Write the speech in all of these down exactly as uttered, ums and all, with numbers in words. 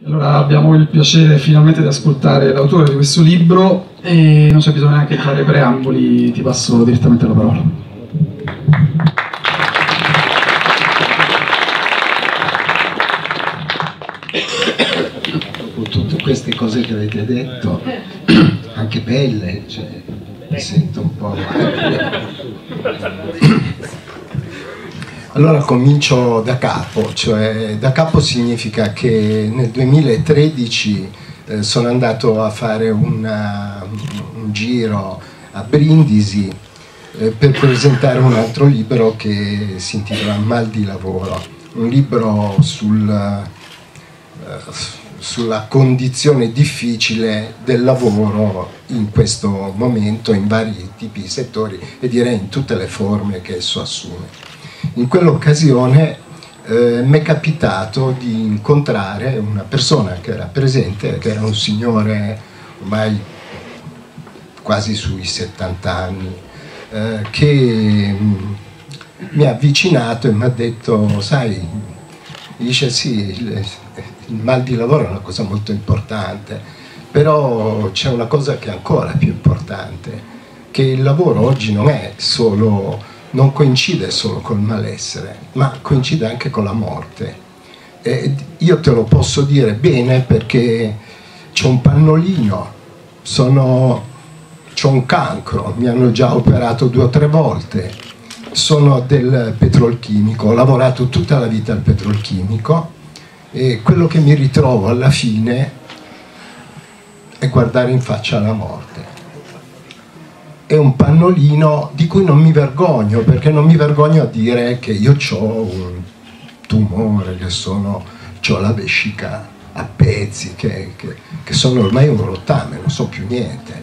Allora abbiamo il piacere finalmente di ascoltare l'autore di questo libro e non c'è bisogno neanche di fare preamboli, ti passo direttamente la parola. Dopo tutte queste cose che avete detto, anche belle, cioè, mi sento un po'... Allora comincio da capo, cioè da capo significa che nel duemilatredici eh, sono andato a fare una, un giro a Brindisi eh, per presentare un altro libro che si intitola Mal di lavoro, un libro sul, eh, sulla condizione difficile del lavoro in questo momento in vari tipi di settori e direi in tutte le forme che esso assume. In quell'occasione eh, mi è capitato di incontrare una persona che era presente, che era un signore ormai quasi sui settanta anni, eh, che mh, mi ha avvicinato e mi ha detto, sai, dice sì, il, il mal di lavoro è una cosa molto importante, però c'è una cosa che è ancora più importante, che il lavoro oggi non è solo... non coincide solo col malessere, ma coincide anche con la morte. E io te lo posso dire bene perché c'ho un pannolino, sono, c'ho un cancro, mi hanno già operato due o tre volte, sono del petrolchimico, ho lavorato tutta la vita al petrolchimico e quello che mi ritrovo alla fine è guardare in faccia la morte. È un pannolino di cui non mi vergogno, perché non mi vergogno a dire che io ho un tumore, che sono, ho la vescica a pezzi, che, che, che sono ormai un rottame, non so più niente.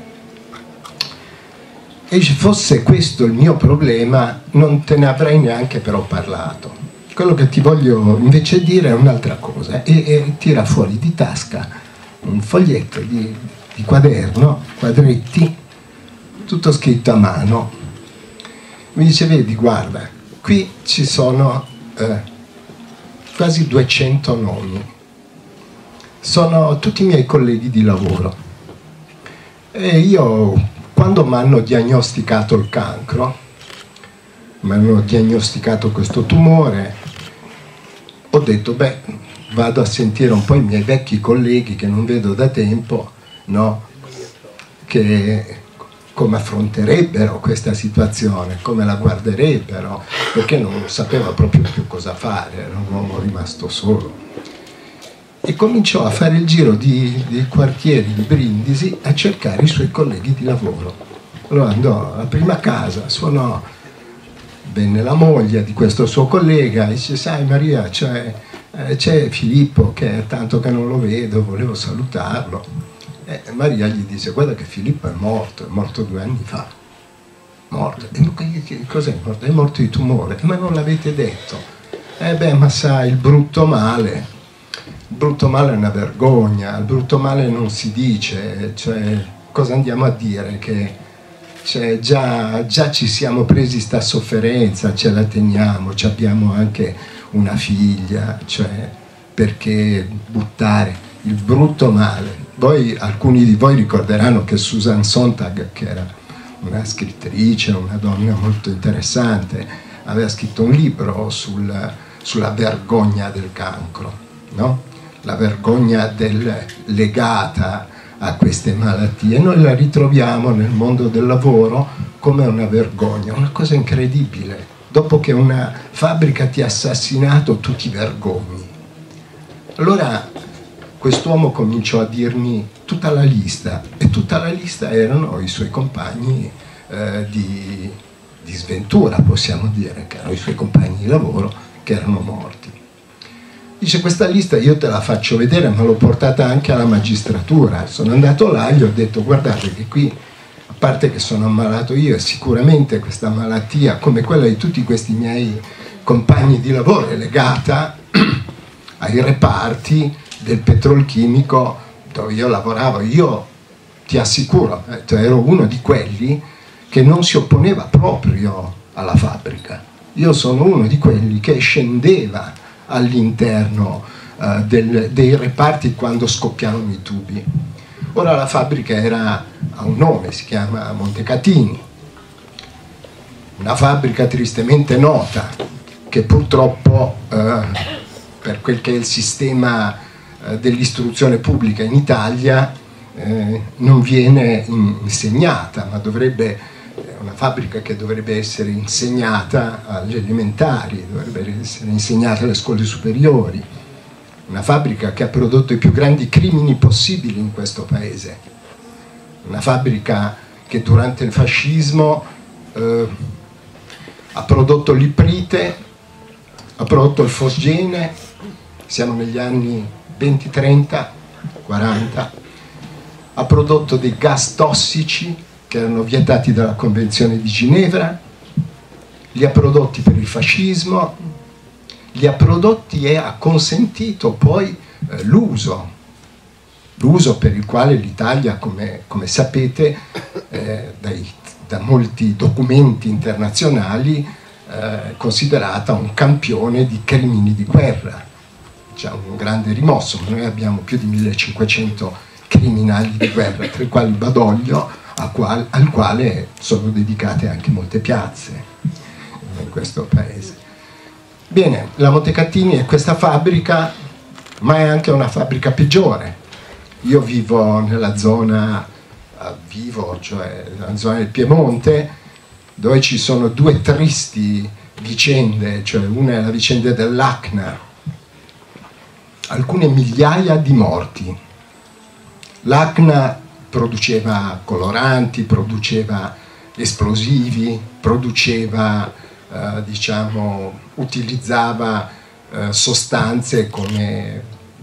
E se fosse questo il mio problema, non te ne avrei neanche però parlato. Quello che ti voglio invece dire è un'altra cosa, e, e tira fuori di tasca un foglietto di, di quaderno, quadretti, tutto scritto a mano. Mi dice, vedi, guarda, qui ci sono eh, quasi duecento nomi, sono tutti i miei colleghi di lavoro e io, quando mi hanno diagnosticato il cancro, mi hanno diagnosticato questo tumore, ho detto, beh, vado a sentire un po' i miei vecchi colleghi che non vedo da tempo, no? Che come affronterebbero questa situazione, come la guarderebbero, perché non sapeva proprio più cosa fare, era un uomo rimasto solo. E cominciò a fare il giro di, di quartieri di Brindisi a cercare i suoi colleghi di lavoro. Allora andò alla prima casa, suonò, venne la moglie di questo suo collega e dice, sai Maria, c'è, eh, c'è Filippo che è tanto che non lo vedo, volevo salutarlo. E Maria gli dice, guarda che Filippo è morto, è morto due anni fa, morto. E cos'è morto? È morto di tumore, ma non l'avete detto. Eh beh, ma sai, il brutto male, il brutto male è una vergogna, il brutto male non si dice, cioè cosa andiamo a dire? Che cioè, già, già ci siamo presi sta sofferenza, ce la teniamo, ci abbiamo anche una figlia, cioè perché buttare il brutto male? Voi, alcuni di voi ricorderanno che Susan Sontag, che era una scrittrice, una donna molto interessante, aveva scritto un libro sul, sulla vergogna del cancro, no? La vergogna del, legata a queste malattie. Noi la ritroviamo nel mondo del lavoro come una vergogna, una cosa incredibile. Dopo che una fabbrica ti ha assassinato, tu ti vergogni. Allora quest'uomo cominciò a dirmi tutta la lista, e tutta la lista erano i suoi compagni eh, di, di sventura, possiamo dire, che erano i suoi compagni di lavoro che erano morti. Dice, questa lista io te la faccio vedere, ma l'ho portata anche alla magistratura. Sono andato là e gli ho detto, guardate che qui, a parte che sono ammalato io, e sicuramente questa malattia, come quella di tutti questi miei compagni di lavoro, è legata ai reparti del petrolchimico dove io lavoravo. Io ti assicuro, eh, ero uno di quelli che non si opponeva proprio alla fabbrica. Io sono uno di quelli che scendeva all'interno uh, del, dei reparti quando scoppiavano i tubi. Ora la fabbrica era, ha un nome, si chiama Montecatini, una fabbrica tristemente nota che purtroppo uh, per quel che è il sistema uh, dell'istruzione pubblica in Italia uh, non viene insegnata, ma dovrebbe una fabbrica che dovrebbe essere insegnata agli elementari, dovrebbe essere insegnata alle scuole superiori, una fabbrica che ha prodotto i più grandi crimini possibili in questo paese, una fabbrica che durante il fascismo eh, ha prodotto l'iprite, ha prodotto il fosgene, siamo negli anni venti, trenta, quaranta, ha prodotto dei gas tossici che erano vietati dalla Convenzione di Ginevra, li ha prodotti per il fascismo, li ha prodotti e ha consentito poi eh, l'uso, l'uso per il quale l'Italia, come, come sapete, eh, dai, da molti documenti internazionali, è eh, considerata un campione di crimini di guerra. C'è un grande rimosso, ma noi abbiamo più di millecinquecento criminali di guerra, tra i quali Badoglio, Al quale, al quale sono dedicate anche molte piazze in questo paese. Bene, la Montecatini è questa fabbrica, ma è anche una fabbrica peggiore. Io vivo nella zona, vivo, cioè nella zona del Piemonte, dove ci sono due tristi vicende, cioè una è la vicenda dell'A C N A, alcune migliaia di morti. L'A C N A produceva coloranti, produceva esplosivi, produceva, eh, diciamo, utilizzava eh, sostanze come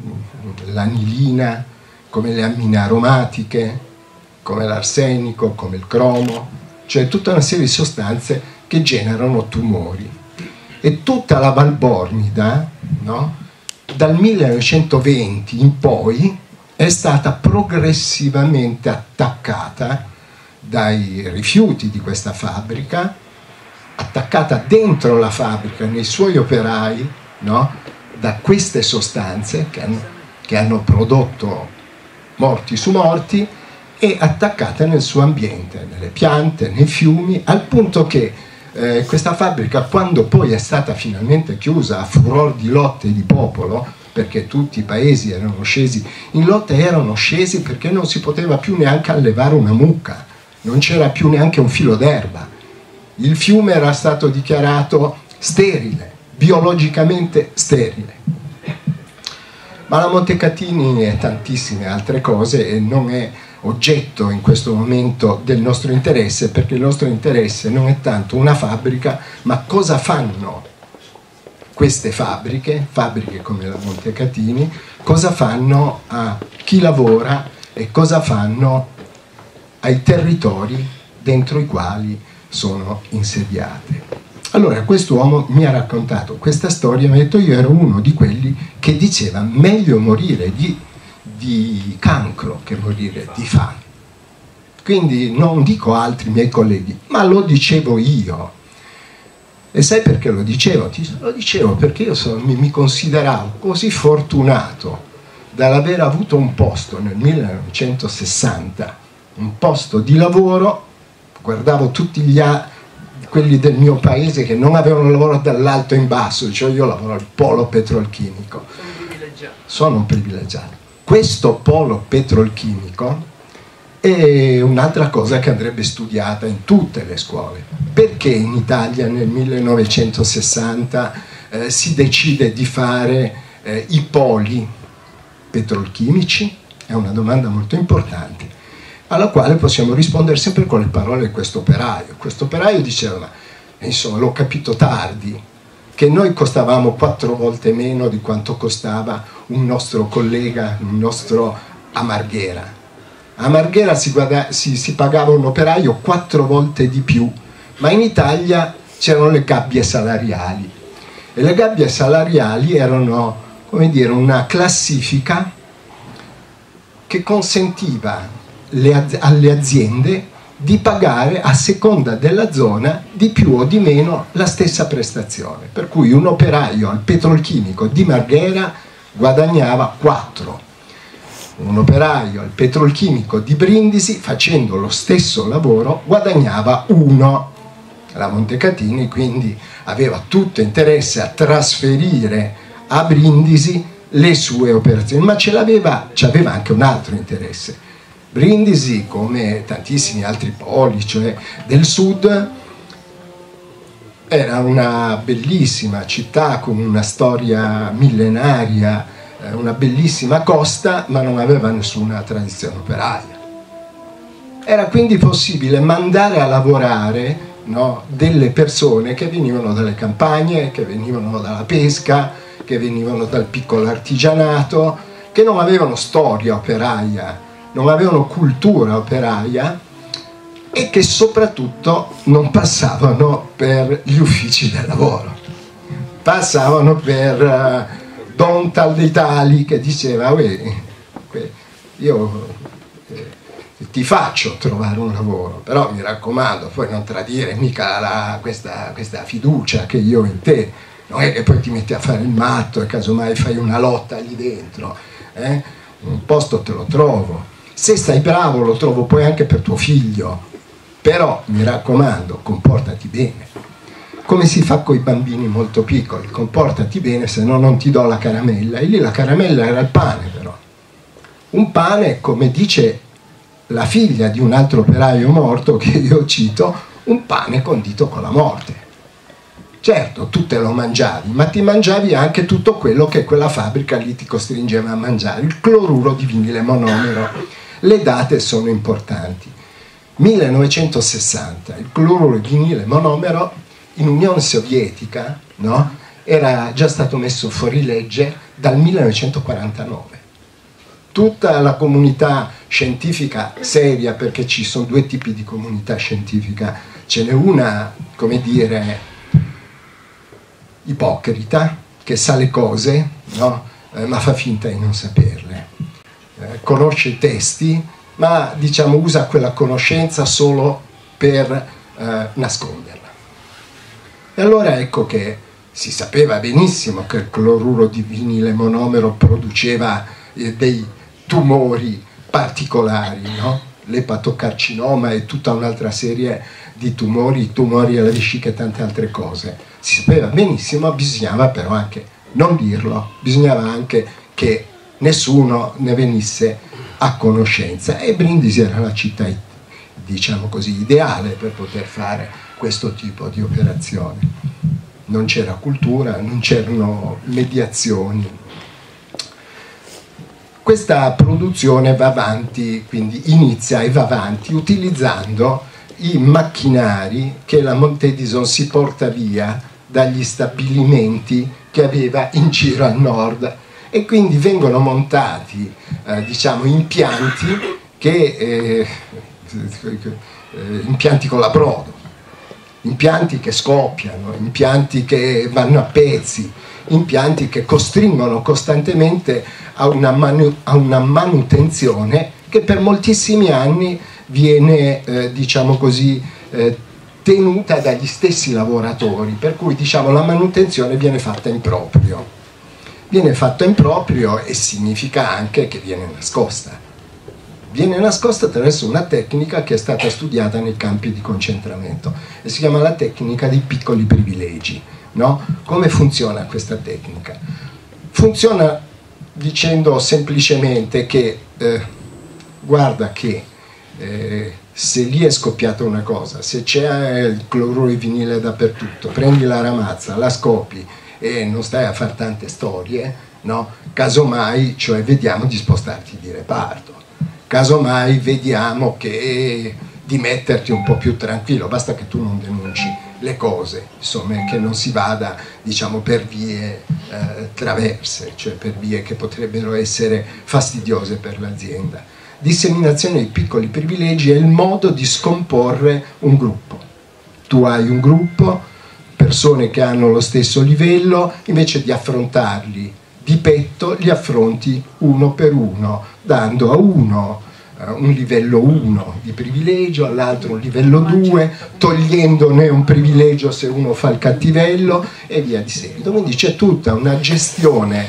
l'anilina, come le ammine aromatiche, come l'arsenico, come il cromo, cioè tutta una serie di sostanze che generano tumori. E tutta la Valbornida, no, dal millenovecentoventi in poi, è stata progressivamente attaccata dai rifiuti di questa fabbrica, attaccata dentro la fabbrica, nei suoi operai, no? Da queste sostanze che hanno, che hanno prodotto morti su morti, e attaccata nel suo ambiente, nelle piante, nei fiumi, al punto che eh, questa fabbrica, quando poi è stata finalmente chiusa a furor di lotte di popolo, perché tutti i paesi erano scesi in lotta, erano scesi perché non si poteva più neanche allevare una mucca, non c'era più neanche un filo d'erba, il fiume era stato dichiarato sterile, biologicamente sterile. Ma la Montecatini è tantissime altre cose e non è oggetto in questo momento del nostro interesse, perché il nostro interesse non è tanto una fabbrica, ma cosa fanno queste fabbriche, fabbriche come la Montecatini, cosa fanno a chi lavora e cosa fanno ai territori dentro i quali sono insediate. Allora quest'uomo mi ha raccontato questa storia, mi ha detto: io ero uno di quelli che diceva meglio morire di, di cancro che morire di fame. Quindi non dico altri miei colleghi, ma lo dicevo io. E sai perché lo dicevo? Lo dicevo perché io sono, mi, mi consideravo così fortunato dall'aver avuto un posto nel millenovecentosessanta, un posto di lavoro. Guardavo tutti gli altri, quelli del mio paese, che non avevano lavoro dall'alto in basso, cioè io lavoro al polo petrolchimico. Sono un privilegiato. Sono un privilegiato. Questo polo petrolchimico è un'altra cosa che andrebbe studiata in tutte le scuole. Perché in Italia nel millenovecentosessanta eh, si decide di fare eh, i poli petrolchimici? È una domanda molto importante, alla quale possiamo rispondere sempre con le parole di questo operaio. Questo operaio diceva, ma insomma l'ho capito tardi, che noi costavamo quattro volte meno di quanto costava un nostro collega, un nostro a Marghera. A Marghera si, guarda, si, si pagava un operaio quattro volte di più, ma in Italia c'erano le gabbie salariali, e le gabbie salariali erano, come dire, una classifica che consentiva le, alle aziende di pagare a seconda della zona di più o di meno la stessa prestazione, per cui un operaio al petrolchimico di Marghera guadagnava quattro. Un operaio al petrolchimico di Brindisi, facendo lo stesso lavoro, guadagnava uno. La Montecatini quindi aveva tutto interesse a trasferire a Brindisi le sue operazioni, ma ce l'aveva, c'aveva anche un altro interesse. Brindisi, come tantissimi altri poli, cioè del sud, era una bellissima città con una storia millenaria, una bellissima costa, ma non aveva nessuna tradizione operaia. Era quindi possibile mandare a lavorare, no, delle persone che venivano dalle campagne, che venivano dalla pesca, che venivano dal piccolo artigianato, che non avevano storia operaia, non avevano cultura operaia e che soprattutto non passavano per gli uffici del lavoro. Passavano per uh, Don Tal dei Tali, che diceva: io eh, ti faccio trovare un lavoro, però mi raccomando, poi non tradire mica la, questa, questa fiducia che io ho in te, non è che poi ti metti a fare il matto e casomai fai una lotta lì dentro, eh? Un posto te lo trovo, se stai bravo lo trovo poi anche per tuo figlio, però mi raccomando, comportati bene. Come si fa con i bambini molto piccoli: comportati bene, se no non ti do la caramella. E lì la caramella era il pane, però un pane, come dice la figlia di un altro operaio morto che io cito, un pane condito con la morte. Certo, tu te lo mangiavi, ma ti mangiavi anche tutto quello che quella fabbrica lì ti costringeva a mangiare, il cloruro di vinile monomero. Le date sono importanti. millenovecentosessanta, il cloruro di vinile monomero in Unione Sovietica, no, era già stato messo fuori legge dal millenovecentoquarantanove. Tutta la comunità scientifica seria, perché ci sono due tipi di comunità scientifica, ce n'è una, come dire, ipocrita, che sa le cose, no? eh, ma fa finta di non saperle, eh, conosce i testi, ma diciamo usa quella conoscenza solo per eh, nasconderla. E allora ecco che si sapeva benissimo che il cloruro di vinile monomero produceva eh, dei tumori particolari, no? L'epatocarcinoma e tutta un'altra serie di tumori, tumori alla vescica e tante altre cose. Si sapeva benissimo, bisognava però anche non dirlo, bisognava anche che nessuno ne venisse a conoscenza, e Brindisi era la città, diciamo così, ideale per poter fare questo tipo di operazioni. Non c'era cultura, non c'erano mediazioni. Questa produzione va avanti, quindi inizia e va avanti utilizzando i macchinari che la Montedison si porta via dagli stabilimenti che aveva in giro al nord, e quindi vengono montati eh, diciamo impianti che eh, impianti con la brodo, impianti che scoppiano, impianti che vanno a pezzi, impianti che costringono costantemente a una, manu- a una manutenzione che per moltissimi anni viene eh, diciamo così eh, tenuta dagli stessi lavoratori, per cui diciamo la manutenzione viene fatta in proprio. Viene fatta in proprio e significa anche che viene nascosta. Viene nascosta attraverso una tecnica che è stata studiata nei campi di concentramento e si chiama la tecnica dei piccoli privilegi, no? Come funziona questa tecnica? Funziona dicendo semplicemente che eh, guarda che eh, se lì è scoppiata una cosa, se c'è il cloruro di vinile dappertutto, prendi la ramazza, la scoppi e non stai a fare tante storie, no? Casomai, cioè vediamo di spostarti di reparto, casomai vediamo che di metterti un po' più tranquillo, basta che tu non denunci le cose, insomma, che non si vada diciamo per vie eh, traverse, cioè per vie che potrebbero essere fastidiose per l'azienda. Disseminazione dei piccoli privilegi è il modo di scomporre un gruppo. Tu hai un gruppo, persone che hanno lo stesso livello, invece di affrontarli di petto, li affronti uno per uno, dando a uno uh, un livello uno di privilegio, all'altro un livello due, togliendone un privilegio se uno fa il cattivello e via di seguito. Quindi c'è tutta una gestione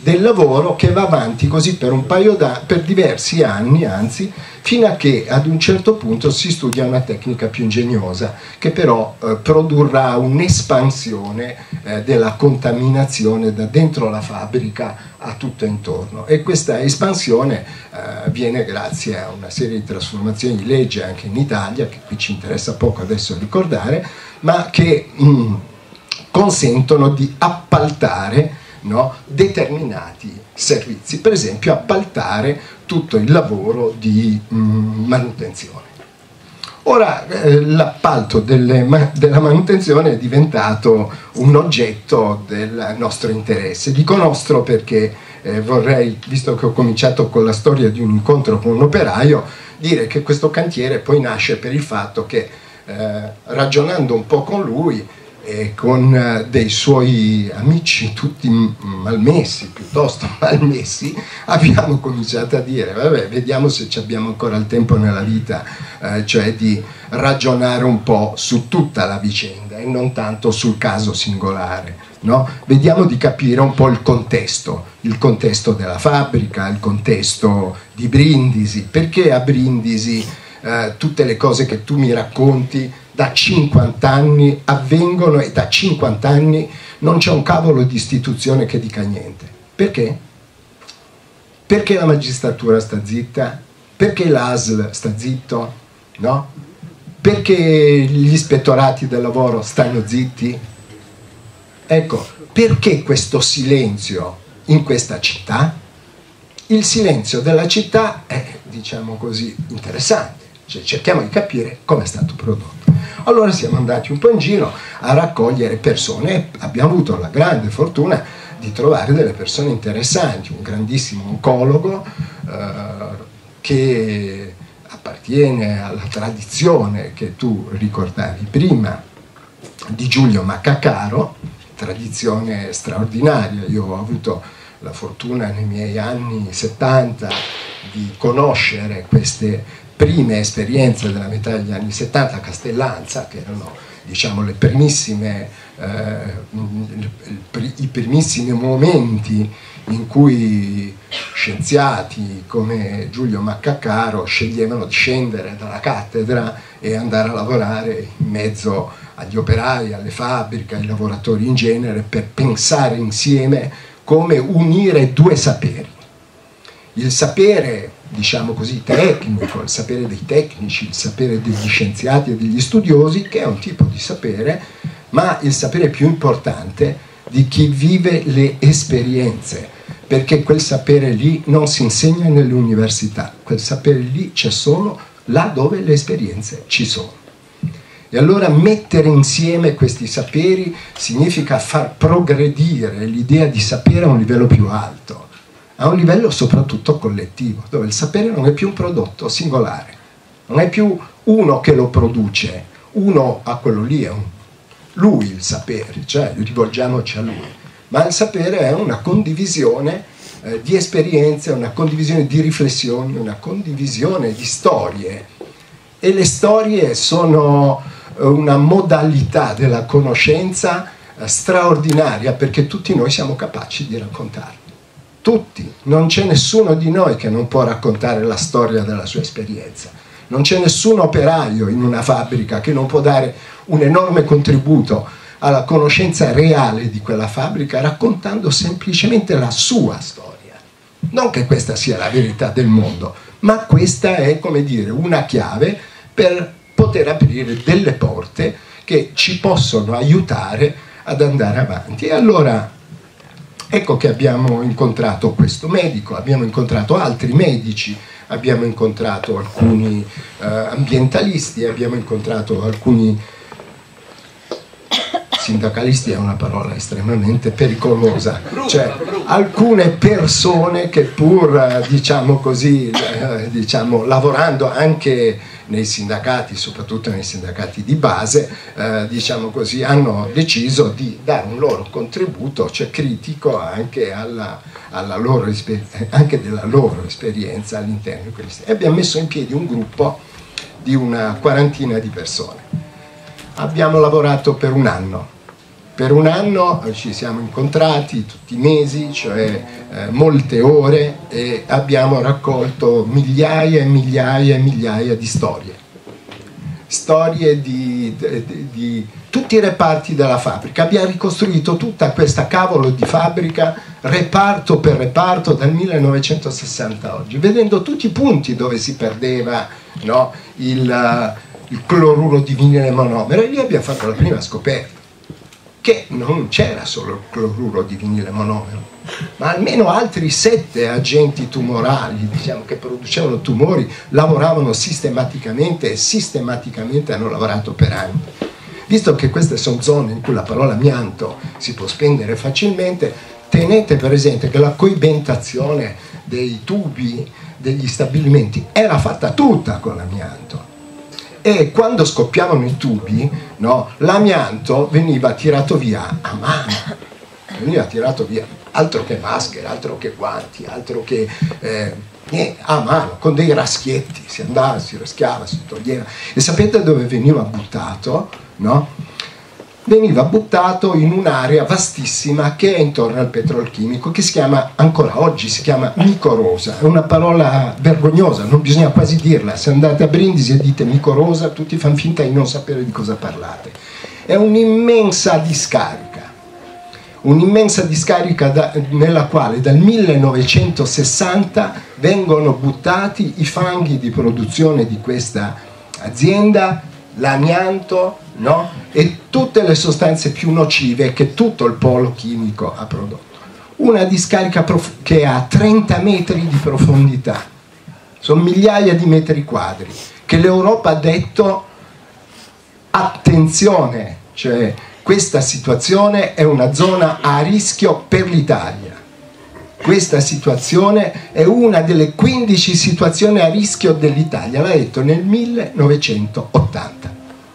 del lavoro che va avanti così per un paio d'anni, per diversi anni anzi, fino a che ad un certo punto si studia una tecnica più ingegnosa che però eh, produrrà un'espansione eh, della contaminazione da dentro la fabbrica a tutto intorno, e questa espansione eh, avviene grazie a una serie di trasformazioni di legge anche in Italia, che qui ci interessa poco adesso ricordare, ma che mh, consentono di appaltare, no, determinati servizi, per esempio appaltare tutto il lavoro di mh, manutenzione. Ora eh, l'appalto delle, ma, della manutenzione è diventato un oggetto del nostro interesse. Dico nostro perché eh, vorrei, visto che ho cominciato con la storia di un incontro con un operaio, dire che questo cantiere poi nasce per il fatto che eh, ragionando un po' con lui e con eh, dei suoi amici tutti malmessi, piuttosto malmessi, abbiamo cominciato a dire vabbè, vediamo se ci abbiamo ancora il tempo nella vita, eh, cioè di ragionare un po' su tutta la vicenda e non tanto sul caso singolare, no? Vediamo di capire un po' il contesto, il contesto della fabbrica, il contesto di Brindisi, perché a Brindisi eh, tutte le cose che tu mi racconti da cinquanta anni avvengono e da cinquanta anni non c'è un cavolo di istituzione che dica niente. Perché? Perché la magistratura sta zitta? Perché l'A S L sta zitto? No? Perché gli ispettorati del lavoro stanno zitti? Ecco, perché questo silenzio in questa città? Il silenzio della città è, diciamo così, interessante, cioè cerchiamo di capire come è stato prodotto. Allora siamo andati un po' in giro a raccogliere persone e abbiamo avuto la grande fortuna di trovare delle persone interessanti, un grandissimo oncologo eh, che appartiene alla tradizione che tu ricordavi prima di Giulio Maccacaro, tradizione straordinaria. Io ho avuto la fortuna nei miei anni settanta di conoscere queste prime esperienze della metà degli anni settanta a Castellanza, che erano, diciamo, le primissime, eh, i primissimi momenti in cui scienziati come Giulio Maccacaro sceglievano di scendere dalla cattedra e andare a lavorare in mezzo agli operai, alle fabbriche, ai lavoratori in genere, per pensare insieme come unire due saperi. Il sapere, diciamo così, tecnico, il sapere dei tecnici, il sapere degli scienziati e degli studiosi, che è un tipo di sapere, ma il sapere più importante di chi vive le esperienze, perché quel sapere lì non si insegna nelle università, quel sapere lì c'è solo là dove le esperienze ci sono. E allora mettere insieme questi saperi significa far progredire l'idea di sapere a un livello più alto, a un livello soprattutto collettivo, dove il sapere non è più un prodotto singolare, non è più uno che lo produce, uno a quello lì è un, lui il sapere, cioè rivolgiamoci a lui, ma il sapere è una condivisione eh, di esperienze, una condivisione di riflessioni, una condivisione di storie, e le storie sono eh, una modalità della conoscenza eh, straordinaria, perché tutti noi siamo capaci di raccontarle. Tutti, non c'è nessuno di noi che non può raccontare la storia della sua esperienza, non c'è nessun operaio in una fabbrica che non può dare un enorme contributo alla conoscenza reale di quella fabbrica raccontando semplicemente la sua storia. Non che questa sia la verità del mondo, ma questa è, come dire, una chiave per poter aprire delle porte che ci possono aiutare ad andare avanti. E allora ecco che abbiamo incontrato questo medico, abbiamo incontrato altri medici, abbiamo incontrato alcuni eh, ambientalisti, abbiamo incontrato alcuni sindacalisti, è una parola estremamente pericolosa, cioè alcune persone che pur, diciamo così, eh, diciamo, lavorando anche nei sindacati, soprattutto nei sindacati di base, eh, diciamo così, hanno deciso di dare un loro contributo, cioè critico anche, alla, alla loro anche della loro esperienza all'interno di questi. E abbiamo messo in piedi un gruppo di una quarantina di persone. Abbiamo lavorato per un anno Per un anno ci siamo incontrati tutti i mesi, cioè eh, molte ore, e abbiamo raccolto migliaia e migliaia e migliaia di storie. Storie di, di, di tutti i reparti della fabbrica. Abbiamo ricostruito tutta questa cavolo di fabbrica, reparto per reparto, dal millenovecentosessanta a oggi, vedendo tutti i punti dove si perdeva, no, il, il cloruro di vinile monomero, e lì abbiamo fatto la prima scoperta, che non c'era solo il cloruro di vinile monomero, ma almeno altri sette agenti tumorali, diciamo, che producevano tumori, lavoravano sistematicamente e sistematicamente hanno lavorato per anni. Visto che queste sono zone in cui la parola amianto si può spendere facilmente, tenete presente che la coibentazione dei tubi degli stabilimenti era fatta tutta con l'amianto. E quando scoppiavano i tubi, no, l'amianto veniva tirato via a mano, veniva tirato via, altro che maschere, altro che guanti, altro che eh, eh, a mano, con dei raschietti, si andava, si raschiava, si toglieva. E sapete dove veniva buttato? No? Veniva buttato in un'area vastissima che è intorno al petrolchimico, che si chiama, ancora oggi si chiama micorosa. È una parola vergognosa, non bisogna quasi dirla. Se andate a Brindisi e dite micorosa, tutti fanno finta di non sapere di cosa parlate. È un'immensa discarica, un'immensa discarica da, nella quale dal millenovecentosessanta vengono buttati i fanghi di produzione di questa azienda, l'amianto, no? E tutte le sostanze più nocive che tutto il polo chimico ha prodotto. Una discarica che ha trenta metri di profondità, sono migliaia di metri quadri, che l'Europa ha detto attenzione, cioè questa situazione è una zona a rischio per l'Italia. Questa situazione è una delle quindici situazioni a rischio dell'Italia, l'ha detto nel millenovecentottanta.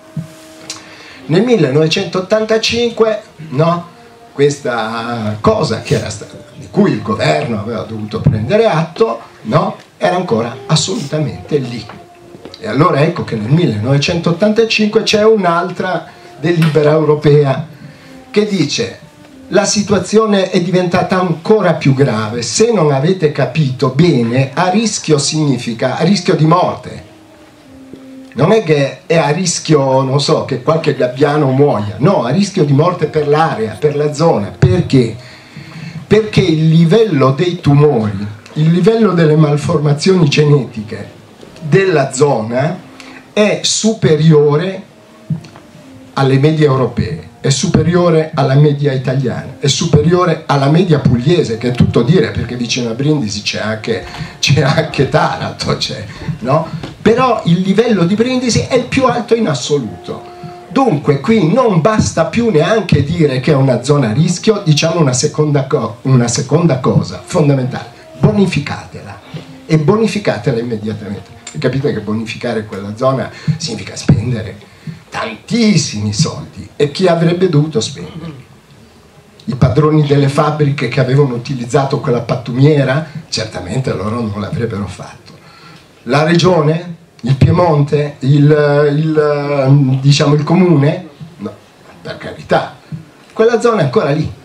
Nel millenovecentottantacinque, no, questa cosa che era stata, di cui il governo aveva dovuto prendere atto, no, era ancora assolutamente lì. E allora ecco che nel millenovecentottantacinque c'è un'altra delibera europea che dice: la situazione è diventata ancora più grave, se non avete capito bene, a rischio significa a rischio di morte. Non è che è a rischio, non so, che qualche gabbiano muoia, no, a rischio di morte per l'area, per la zona. Perché? Perché il livello dei tumori, il livello delle malformazioni genetiche della zona è superiore alle medie europee, è superiore alla media italiana, è superiore alla media pugliese, che è tutto dire, perché vicino a Brindisi c'è anche, c'è anche Taranto, c'è, no? Però il livello di Brindisi è il più alto in assoluto. Dunque qui non basta più neanche dire che è una zona a rischio, diciamo una seconda, co- una seconda cosa fondamentale: bonificatela, e bonificatela immediatamente. E capite che bonificare quella zona significa spendere tantissimi soldi, e chi avrebbe dovuto spenderli? I padroni delle fabbriche che avevano utilizzato quella pattumiera? Certamente loro non l'avrebbero fatto. La regione? Il Piemonte? Il, il, diciamo il comune? No, per carità. Quella zona è ancora lì.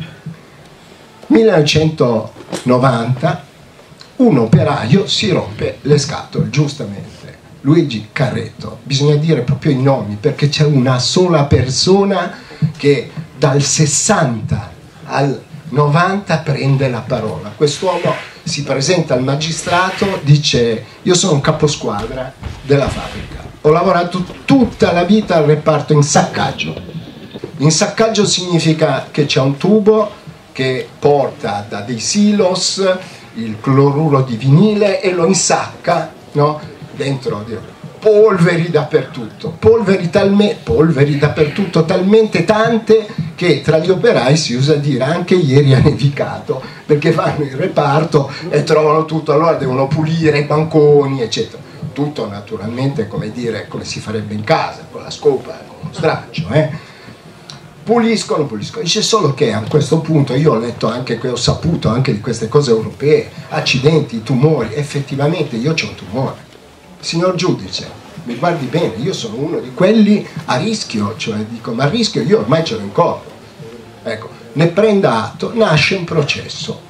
millenovecentonovanta un operaio si rompe le scatole, giustamente. Luigi Carretto, bisogna dire proprio i nomi, perché c'è una sola persona che dal sessanta al novanta prende la parola. Quest'uomo si presenta al magistrato, dice: io sono un caposquadra della fabbrica, ho lavorato tutta la vita al reparto insaccaggio. Insaccaggio significa che c'è un tubo che porta da dei silos il cloruro di vinile e lo insacca, no? Dentro polveri dappertutto, polveri, talme, polveri dappertutto, talmente tante che tra gli operai si usa dire anche ieri ha nevicato, perché vanno in reparto e trovano tutto, allora devono pulire i banconi eccetera, tutto naturalmente come dire, come si farebbe in casa, con la scopa, con lo straccio, eh? puliscono, puliscono, dice solo che a questo punto io ho letto anche, ho saputo anche di queste cose europee, accidenti, tumori, effettivamente io c'ho un tumore. Signor giudice, mi guardi bene, io sono uno di quelli a rischio, cioè dico, ma a rischio io ormai ce l'ho in corpo, Ecco, ne prenda atto, nasce un processo.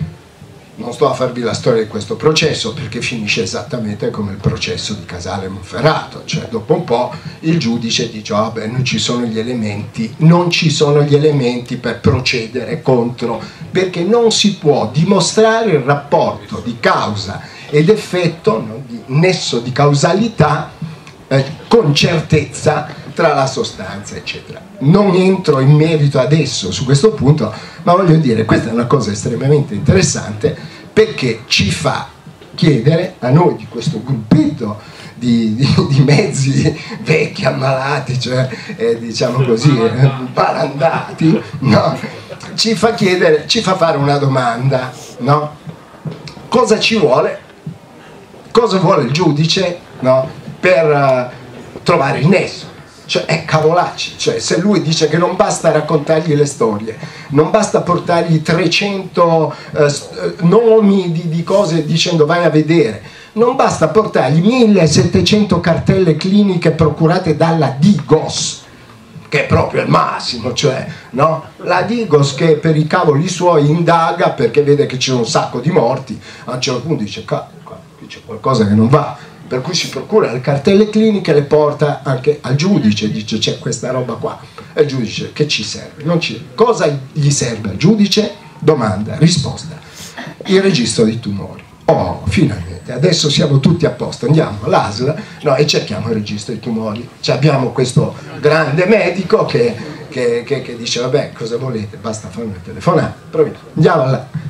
Non sto a farvi la storia di questo processo perché finisce esattamente come il processo di Casale Monferrato, cioè dopo un po' il giudice dice ah, beh, non ci sono gli elementi, non ci sono gli elementi per procedere contro, perché non si può dimostrare il rapporto di causa ed effetto, no, di nesso di causalità eh, con certezza tra la sostanza eccetera. Non entro in merito adesso su questo punto, ma voglio dire, questa è una cosa estremamente interessante perché ci fa chiedere a noi di questo gruppetto di, di, di mezzi vecchi ammalati, cioè eh, diciamo così eh, balandati, no? Ci fa chiedere, ci fa fare una domanda, no? Cosa ci vuole? Cosa vuole il giudice, no? Per uh, trovare il nesso? Cioè è cavolacci, cioè se lui dice che non basta raccontargli le storie, non basta portargli trecento eh, nomi di, di cose dicendo vai a vedere, non basta portargli millesettecento cartelle cliniche procurate dalla Digos, che è proprio il massimo, cioè no? La Digos che per i cavoli suoi indaga perché vede che c'è un sacco di morti, a un certo punto dice qua, qui c'è qualcosa che non va, per cui si procura le cartelle cliniche e le porta anche al giudice, dice c'è questa roba qua, e il giudice che ci serve? Non ci... Cosa gli serve al giudice? Domanda, risposta, il registro dei tumori. Oh, finalmente, adesso siamo tutti a posto, andiamo all'A S L, no, e cerchiamo il registro dei tumori. Cioè, abbiamo questo grande medico che, che, che, che dice vabbè, cosa volete, basta fare una telefonata, proviamo, andiamo alla...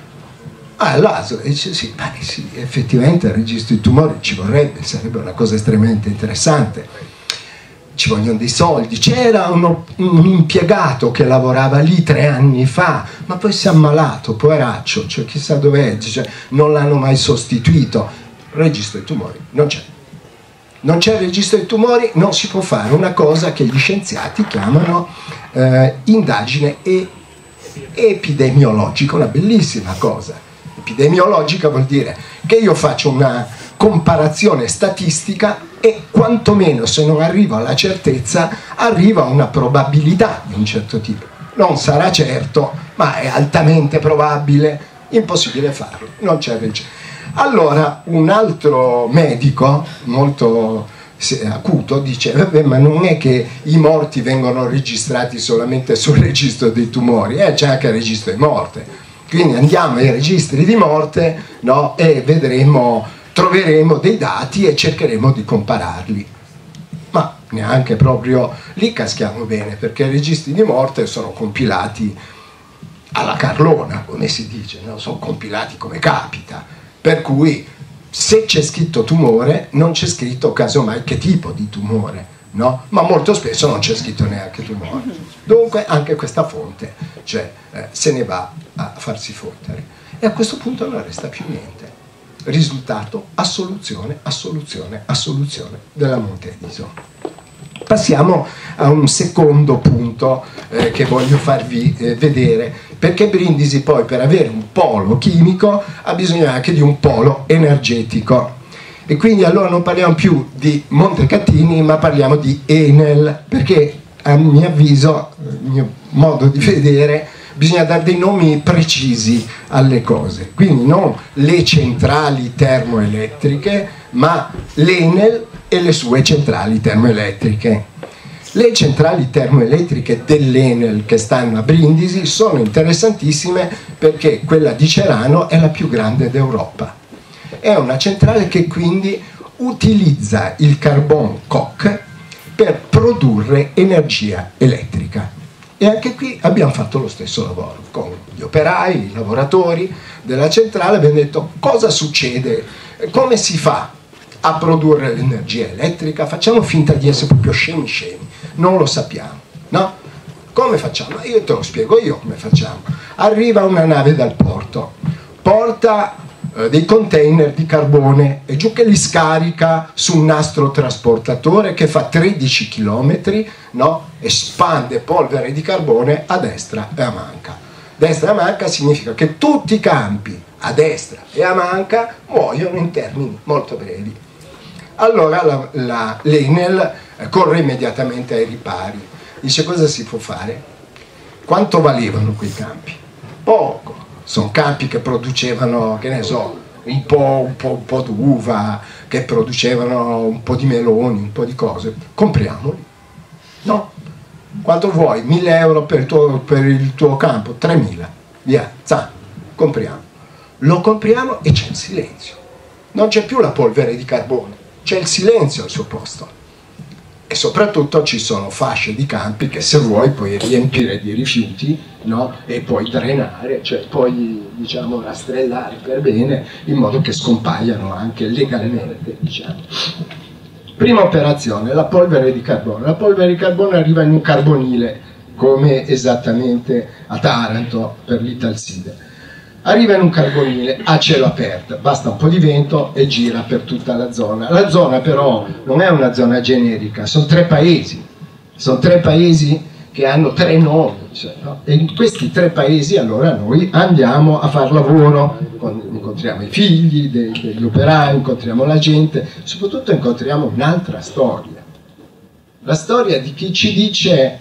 Ah, l'A S L dice sì, beh, sì, effettivamente il registro di tumori ci vorrebbe, sarebbe una cosa estremamente interessante, ci vogliono dei soldi, c'era uno, un impiegato che lavorava lì tre anni fa, ma poi si è ammalato, poveraccio, cioè chissà dov'è, cioè, non l'hanno mai sostituito, il registro dei tumori non c'è, non c'è il registro dei tumori, non si può fare una cosa che gli scienziati chiamano eh, indagine e epidemiologica, una bellissima cosa. Epidemiologica vuol dire che io faccio una comparazione statistica e quantomeno se non arrivo alla certezza arrivo a una probabilità di un certo tipo. Non sarà certo, ma è altamente probabile, impossibile farlo, non c'è registro. Allora un altro medico molto acuto dice vabbè, ma non è che i morti vengono registrati solamente sul registro dei tumori, eh, c'è anche il registro di morte. Quindi andiamo ai registri di morte, no, e vedremo, troveremo dei dati e cercheremo di compararli. Ma neanche proprio lì caschiamo bene, perché i registri di morte sono compilati alla carlona, come si dice, no? Sono compilati come capita. Per cui se c'è scritto tumore, non c'è scritto casomai che tipo di tumore, no? Ma molto spesso non c'è scritto neanche tumore. Dunque anche questa fonte, cioè, eh, se ne va a farsi fottere. E a questo punto non resta più niente. Risultato, assoluzione, assoluzione, assoluzione della Monte Edison. Passiamo a un secondo punto eh, che voglio farvi eh, vedere, perché Brindisi poi per avere un polo chimico ha bisogno anche di un polo energetico. E quindi allora non parliamo più di Montecatini, ma parliamo di Enel, perché a mio avviso, il mio modo di vedere, bisogna dare dei nomi precisi alle cose. Quindi non le centrali termoelettriche, ma l'Enel e le sue centrali termoelettriche. Le centrali termoelettriche dell'Enel che stanno a Brindisi sono interessantissime perché quella di Cerano è la più grande d'Europa. È una centrale che quindi utilizza il carbon coke per produrre energia elettrica. E anche qui abbiamo fatto lo stesso lavoro con gli operai, i lavoratori della centrale, abbiamo detto cosa succede, come si fa a produrre l'energia elettrica, facciamo finta di essere proprio scemi scemi, non lo sappiamo, no? Come facciamo? Io te lo spiego io come facciamo. Arriva una nave dal porto, porta eh, dei container di carbone e giù che li scarica su un nastro trasportatore che fa tredici chilometri, no? E spande polvere di carbone a destra e a manca. Destra e a manca significa che tutti i campi a destra e a manca muoiono in termini molto brevi. Allora la, la, l'Enel corre immediatamente ai ripari. Dice cosa si può fare? quanto valevano quei campi? Poco. Sono campi che producevano, che ne so, un po', un po', un po' d'uva, che producevano un po' di meloni, un po' di cose. Compriamoli. No. Quanto vuoi? mille euro per il tuo, per il tuo campo? tremila. Via, zan, compriamo. Lo compriamo e c'è il silenzio. Non c'è più la polvere di carbone, c'è il silenzio al suo posto. E soprattutto ci sono fasce di campi che se vuoi puoi riempire di rifiuti, no? E poi drenare, cioè poi diciamo rastrellare per bene in modo che scompaiano anche legalmente, diciamo. Prima operazione, la polvere di carbone. La polvere di carbone arriva in un carbonile, come esattamente a Taranto per l'Italside. Arriva in un carbonile a cielo aperto, basta un po' di vento e gira per tutta la zona. La zona però non è una zona generica, sono tre paesi, sono tre paesi che hanno tre nomi, cioè, no? E in questi tre paesi allora noi andiamo a far lavoro, incontriamo i figli dei, degli operai, incontriamo la gente, soprattutto incontriamo un'altra storia, la storia di chi ci dice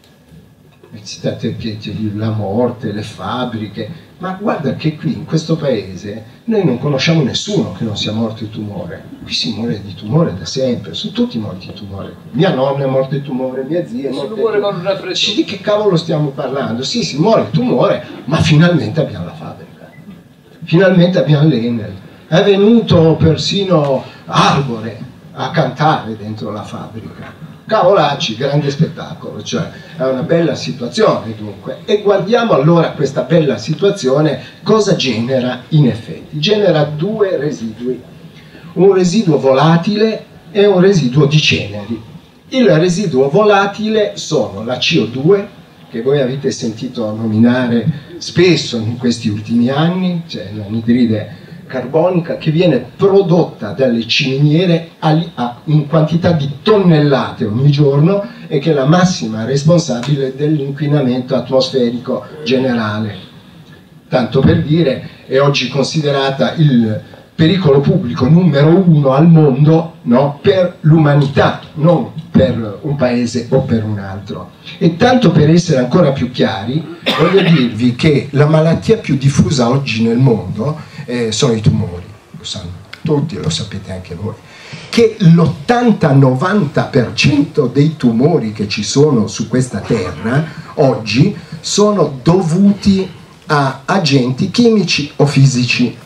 la morte, le fabbriche, ma guarda che qui in questo paese noi non conosciamo nessuno che non sia morto di tumore. Qui si muore di tumore da sempre, sono tutti morti di tumore. Mia nonna è morta di tumore, mia zia è morta di tumore. Di che cavolo stiamo parlando? Sì, si muore di tumore, ma finalmente abbiamo la fabbrica, finalmente abbiamo l'Enel. È venuto persino Arbore a cantare dentro la fabbrica. Cavolacci, grande spettacolo, cioè è una bella situazione dunque. E guardiamo allora questa bella situazione cosa genera in effetti. Genera due residui, un residuo volatile e un residuo di ceneri. Il residuo volatile sono la C O due, che voi avete sentito nominare spesso in questi ultimi anni, cioè l'anidride carbonica, che viene prodotta dalle ciminiere in quantità di tonnellate ogni giorno e che è la massima responsabile dell'inquinamento atmosferico generale. Tanto per dire, è oggi considerata il pericolo pubblico numero uno al mondo, no? Per l'umanità, non per un paese o per un altro. E tanto per essere ancora più chiari, voglio dirvi che la malattia più diffusa oggi nel mondo Eh, sono i tumori, lo sanno tutti, lo sapete anche voi, che l'ottanta novanta per cento dei tumori che ci sono su questa terra oggi sono dovuti a agenti chimici o fisici,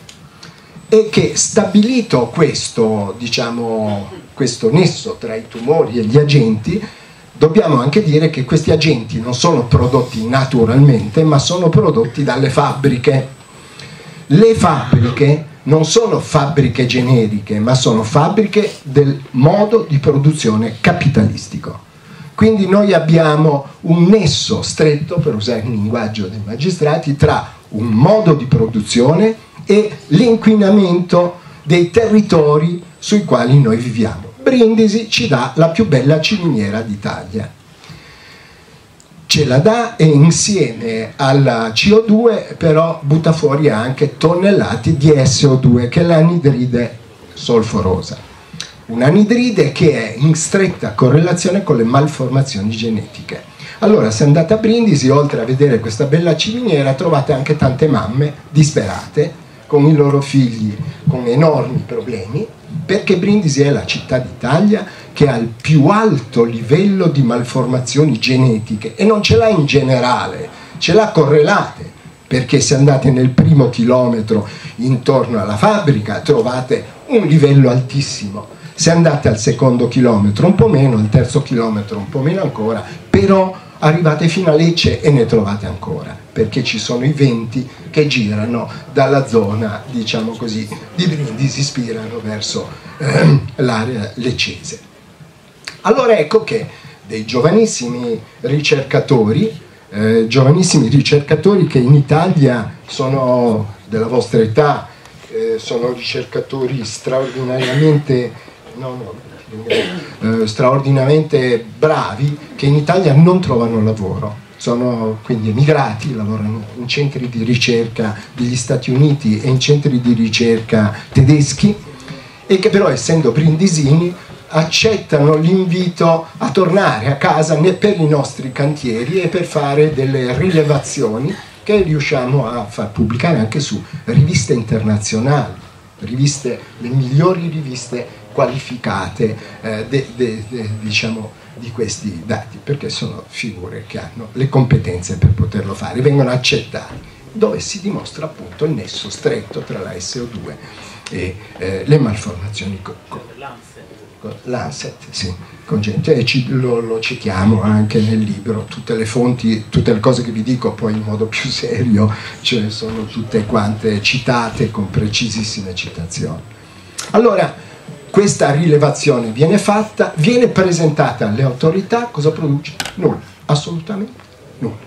e che stabilito questo, diciamo, questo nesso tra i tumori e gli agenti, dobbiamo anche dire che questi agenti non sono prodotti naturalmente, ma sono prodotti dalle fabbriche. Le fabbriche non sono fabbriche generiche, ma sono fabbriche del modo di produzione capitalistico. Quindi noi abbiamo un nesso stretto, per usare il linguaggio dei magistrati, tra un modo di produzione e l'inquinamento dei territori sui quali noi viviamo. Brindisi ci dà la più bella ciminiera d'Italia. Ce la dà, e insieme alla C O due però butta fuori anche tonnellate di S O due, che è l'anidride solforosa. Un'anidride che è in stretta correlazione con le malformazioni genetiche. Allora, se andate a Brindisi, oltre a vedere questa bella ciminiera, trovate anche tante mamme disperate con i loro figli con enormi problemi, perché Brindisi è la città d'Italia che ha il più alto livello di malformazioni genetiche, e non ce l'ha in generale, ce l'ha correlate, perché se andate nel primo chilometro intorno alla fabbrica trovate un livello altissimo, se andate al secondo chilometro un po' meno, al terzo chilometro un po' meno ancora, però arrivate fino a Lecce e ne trovate ancora, perché ci sono i venti che girano dalla zona, diciamo così, di Brindisi, ispirano verso ehm, l'area leccese. Allora ecco che dei giovanissimi ricercatori, eh, giovanissimi ricercatori che in Italia sono della vostra età, eh, sono ricercatori straordinariamente, no, no, eh, straordinariamente bravi, che in Italia non trovano lavoro. Sono quindi emigrati, lavorano in centri di ricerca degli Stati Uniti e in centri di ricerca tedeschi, e che però, essendo brindisini, accettano l'invito a tornare a casa per i nostri cantieri e per fare delle rilevazioni che riusciamo a far pubblicare anche su riviste internazionali, riviste, le migliori riviste qualificate eh, de, de, de, diciamo, di questi dati, perché sono figure che hanno le competenze per poterlo fare, vengono accettate, dove si dimostra appunto il nesso stretto tra la S O due e eh, le malformazioni co- co- Lancet, sì, congente, e ci, lo, lo citiamo anche nel libro, tutte le fonti, tutte le cose che vi dico poi in modo più serio, cioè sono tutte quante citate con precisissime citazioni. Allora, questa rilevazione viene fatta, viene presentata alle autorità, cosa produce? Nulla, assolutamente nulla.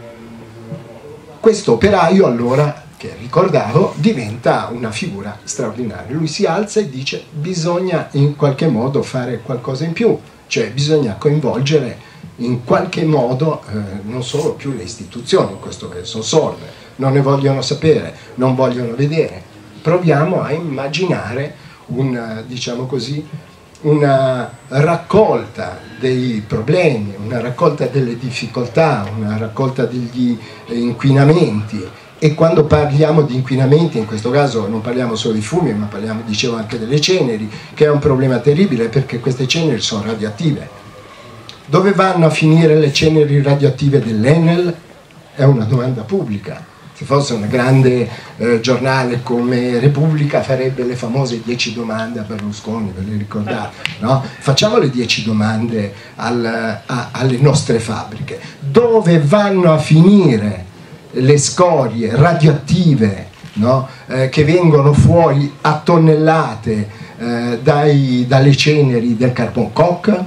Questo operaio allora, che ricordavo, diventa una figura straordinaria. Lui si alza e dice: bisogna in qualche modo fare qualcosa in più, cioè bisogna coinvolgere in qualche modo eh, non solo più le istituzioni, in questo caso sono sorde, non ne vogliono sapere, non vogliono vedere. Proviamo a immaginare una, diciamo così, una raccolta dei problemi, una raccolta delle difficoltà, una raccolta degli inquinamenti. E quando parliamo di inquinamenti, in questo caso non parliamo solo di fumi, ma parliamo, dicevo, anche delle ceneri, che è un problema terribile perché queste ceneri sono radioattive. Dove vanno a finire le ceneri radioattive dell'Enel? È una domanda pubblica. Se fosse un grande eh, giornale come Repubblica farebbe le famose dieci domande a Berlusconi, ve le ricordate? No? Facciamo le dieci domande al, a, alle nostre fabbriche. Dove vanno a finire le scorie radioattive, no? eh, che vengono fuori a tonnellate eh, dai, dalle ceneri del carbon coke?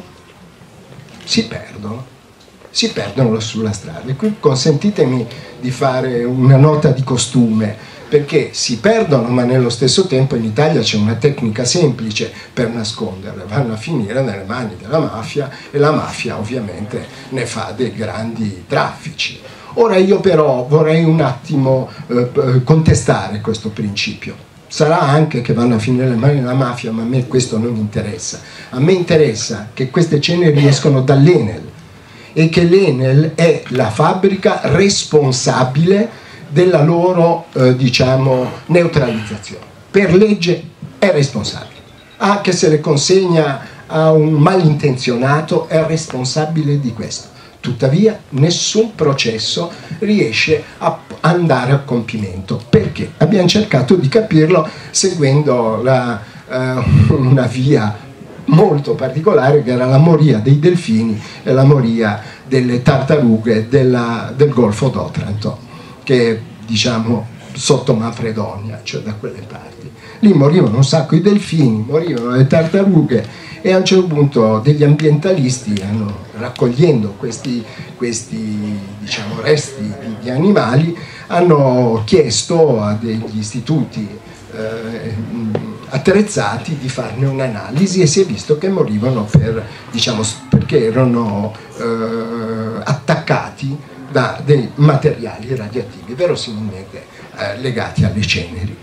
Si perdono, si perdono sulla strada. E qui consentitemi di fare una nota di costume, perché si perdono, ma nello stesso tempo in Italia c'è una tecnica semplice per nasconderle: vanno a finire nelle mani della mafia, e la mafia ovviamente ne fa dei grandi traffici. Ora io però vorrei un attimo eh, contestare questo principio. Sarà anche che vanno a finire nelle mani della mafia, ma a me questo non interessa. A me interessa che queste ceneri escono dall'Enel e che l'Enel è la fabbrica responsabile della loro eh, diciamo neutralizzazione. Per legge è responsabile, anche se le consegna a un malintenzionato è responsabile di questo. Tuttavia nessun processo riesce a andare a compimento. Perché? Abbiamo cercato di capirlo seguendo la, uh, una via molto particolare, che era la moria dei delfini e la moria delle tartarughe della, del Golfo d'Otranto, che diciamo sotto Manfredonia, cioè da quelle parti. Lì morivano un sacco i delfini, morivano le tartarughe, e a un certo punto degli ambientalisti hanno, raccogliendo questi, questi diciamo, resti di, di animali, hanno chiesto a degli istituti eh, attrezzati di farne un'analisi, e si è visto che morivano per, diciamo, perché erano eh, attaccati da dei materiali radioattivi, verosimilmente eh, legati alle ceneri.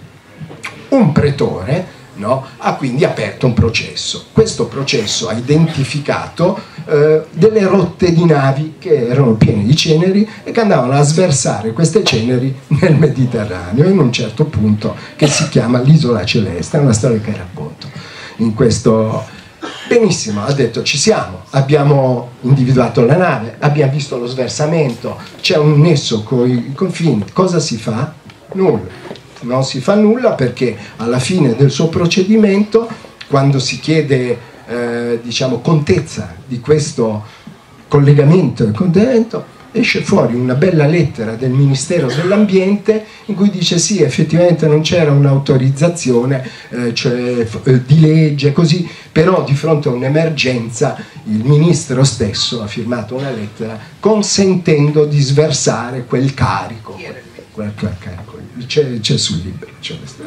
Un pretore, no, ha quindi aperto un processo. Questo processo ha identificato eh, delle rotte di navi che erano piene di ceneri e che andavano a sversare queste ceneri nel Mediterraneo, in un certo punto che si chiama l'Isola Celeste. È una storia che racconto in questo. Benissimo, ha detto: ci siamo, abbiamo individuato la nave, abbiamo visto lo sversamento, c'è un nesso con i confini. Cosa si fa? Nulla. Non si fa nulla, perché alla fine del suo procedimento, quando si chiede eh, diciamo contezza di questo collegamento e contenimento, esce fuori una bella lettera del Ministero dell'Ambiente in cui dice: sì, effettivamente non c'era un'autorizzazione eh, cioè, eh, di legge, così, però di fronte a un'emergenza il ministro stesso ha firmato una lettera consentendo di sversare quel carico. Quel, quel carico. C'è, c'è sul libro, c'è questa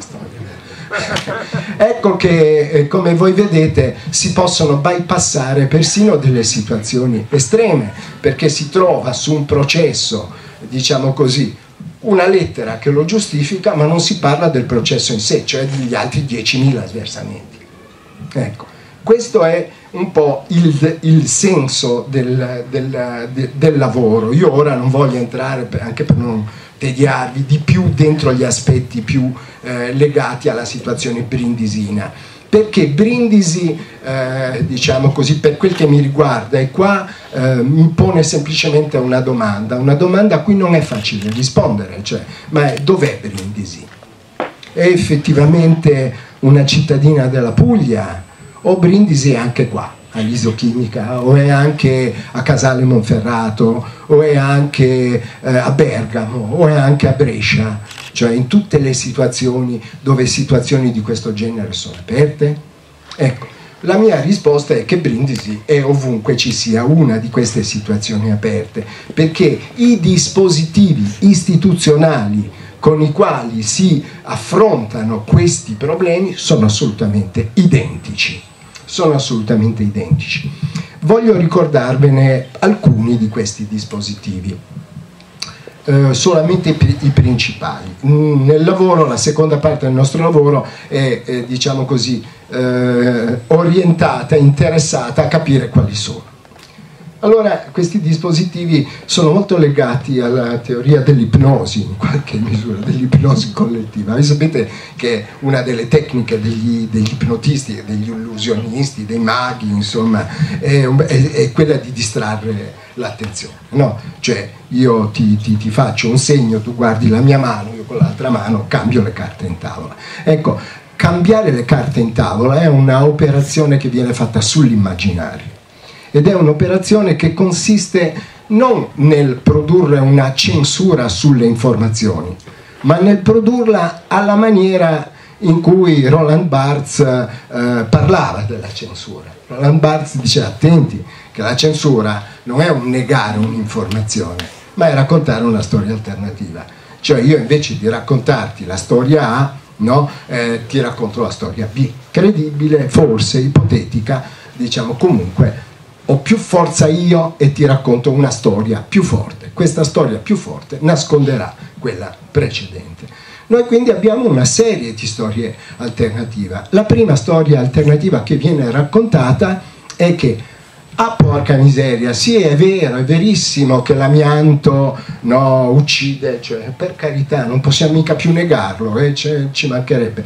storia. Ecco che eh, come voi vedete si possono bypassare persino delle situazioni estreme, perché si trova su un processo, diciamo così, una lettera che lo giustifica, ma non si parla del processo in sé, cioè degli altri diecimila sversamenti. Ecco, questo è un po' il, il senso del, del, del, del lavoro. Io ora non voglio entrare, per, anche per non tediarvi di più dentro gli aspetti più eh, legati alla situazione brindisina, perché Brindisi, eh, diciamo così, per quel che mi riguarda, e qua eh, mi pone semplicemente una domanda, una domanda a cui non è facile rispondere, cioè, ma è: dov'è Brindisi? È effettivamente una cittadina della Puglia, o Brindisi è anche qua all'Isochimica, o è anche a Casale Monferrato, o è anche eh, a Bergamo, o è anche a Brescia, cioè in tutte le situazioni dove situazioni di questo genere sono aperte? Ecco, la mia risposta è che Brindisi è ovunque ci sia una di queste situazioni aperte, perché i dispositivi istituzionali con i quali si affrontano questi problemi sono assolutamente identici. Sono assolutamente identici. Voglio ricordarvene alcuni di questi dispositivi, eh, solamente i, i principali. Nel lavoro, la seconda parte del nostro lavoro è, è diciamo così, eh, orientata, interessata a capire quali sono. Allora, questi dispositivi sono molto legati alla teoria dell'ipnosi, in qualche misura, dell'ipnosi collettiva. Voi sapete che una delle tecniche degli, degli ipnotisti, degli illusionisti, dei maghi, insomma, è, è, è quella di distrarre l'attenzione, no? Cioè, io ti, ti, ti faccio un segno, tu guardi la mia mano, io con l'altra mano cambio le carte in tavola. Ecco, cambiare le carte in tavola è un'operazione che viene fatta sull'immaginario. Ed è un'operazione che consiste non nel produrre una censura sulle informazioni, ma nel produrla alla maniera in cui Roland Barthes eh, parlava della censura. Roland Barthes dice: attenti, che la censura non è un negare un'informazione, ma è raccontare una storia alternativa. Cioè, io invece di raccontarti la storia A, no, eh, ti racconto la storia B, credibile, forse, ipotetica, diciamo, comunque ho più forza io e ti racconto una storia più forte. Questa storia più forte nasconderà quella precedente. Noi quindi abbiamo una serie di storie alternative. La prima storia alternativa che viene raccontata è che, ah, porca miseria, sì, è vero, è verissimo che l'amianto, no, uccide, cioè, per carità, non possiamo mica più negarlo, eh, ci mancherebbe.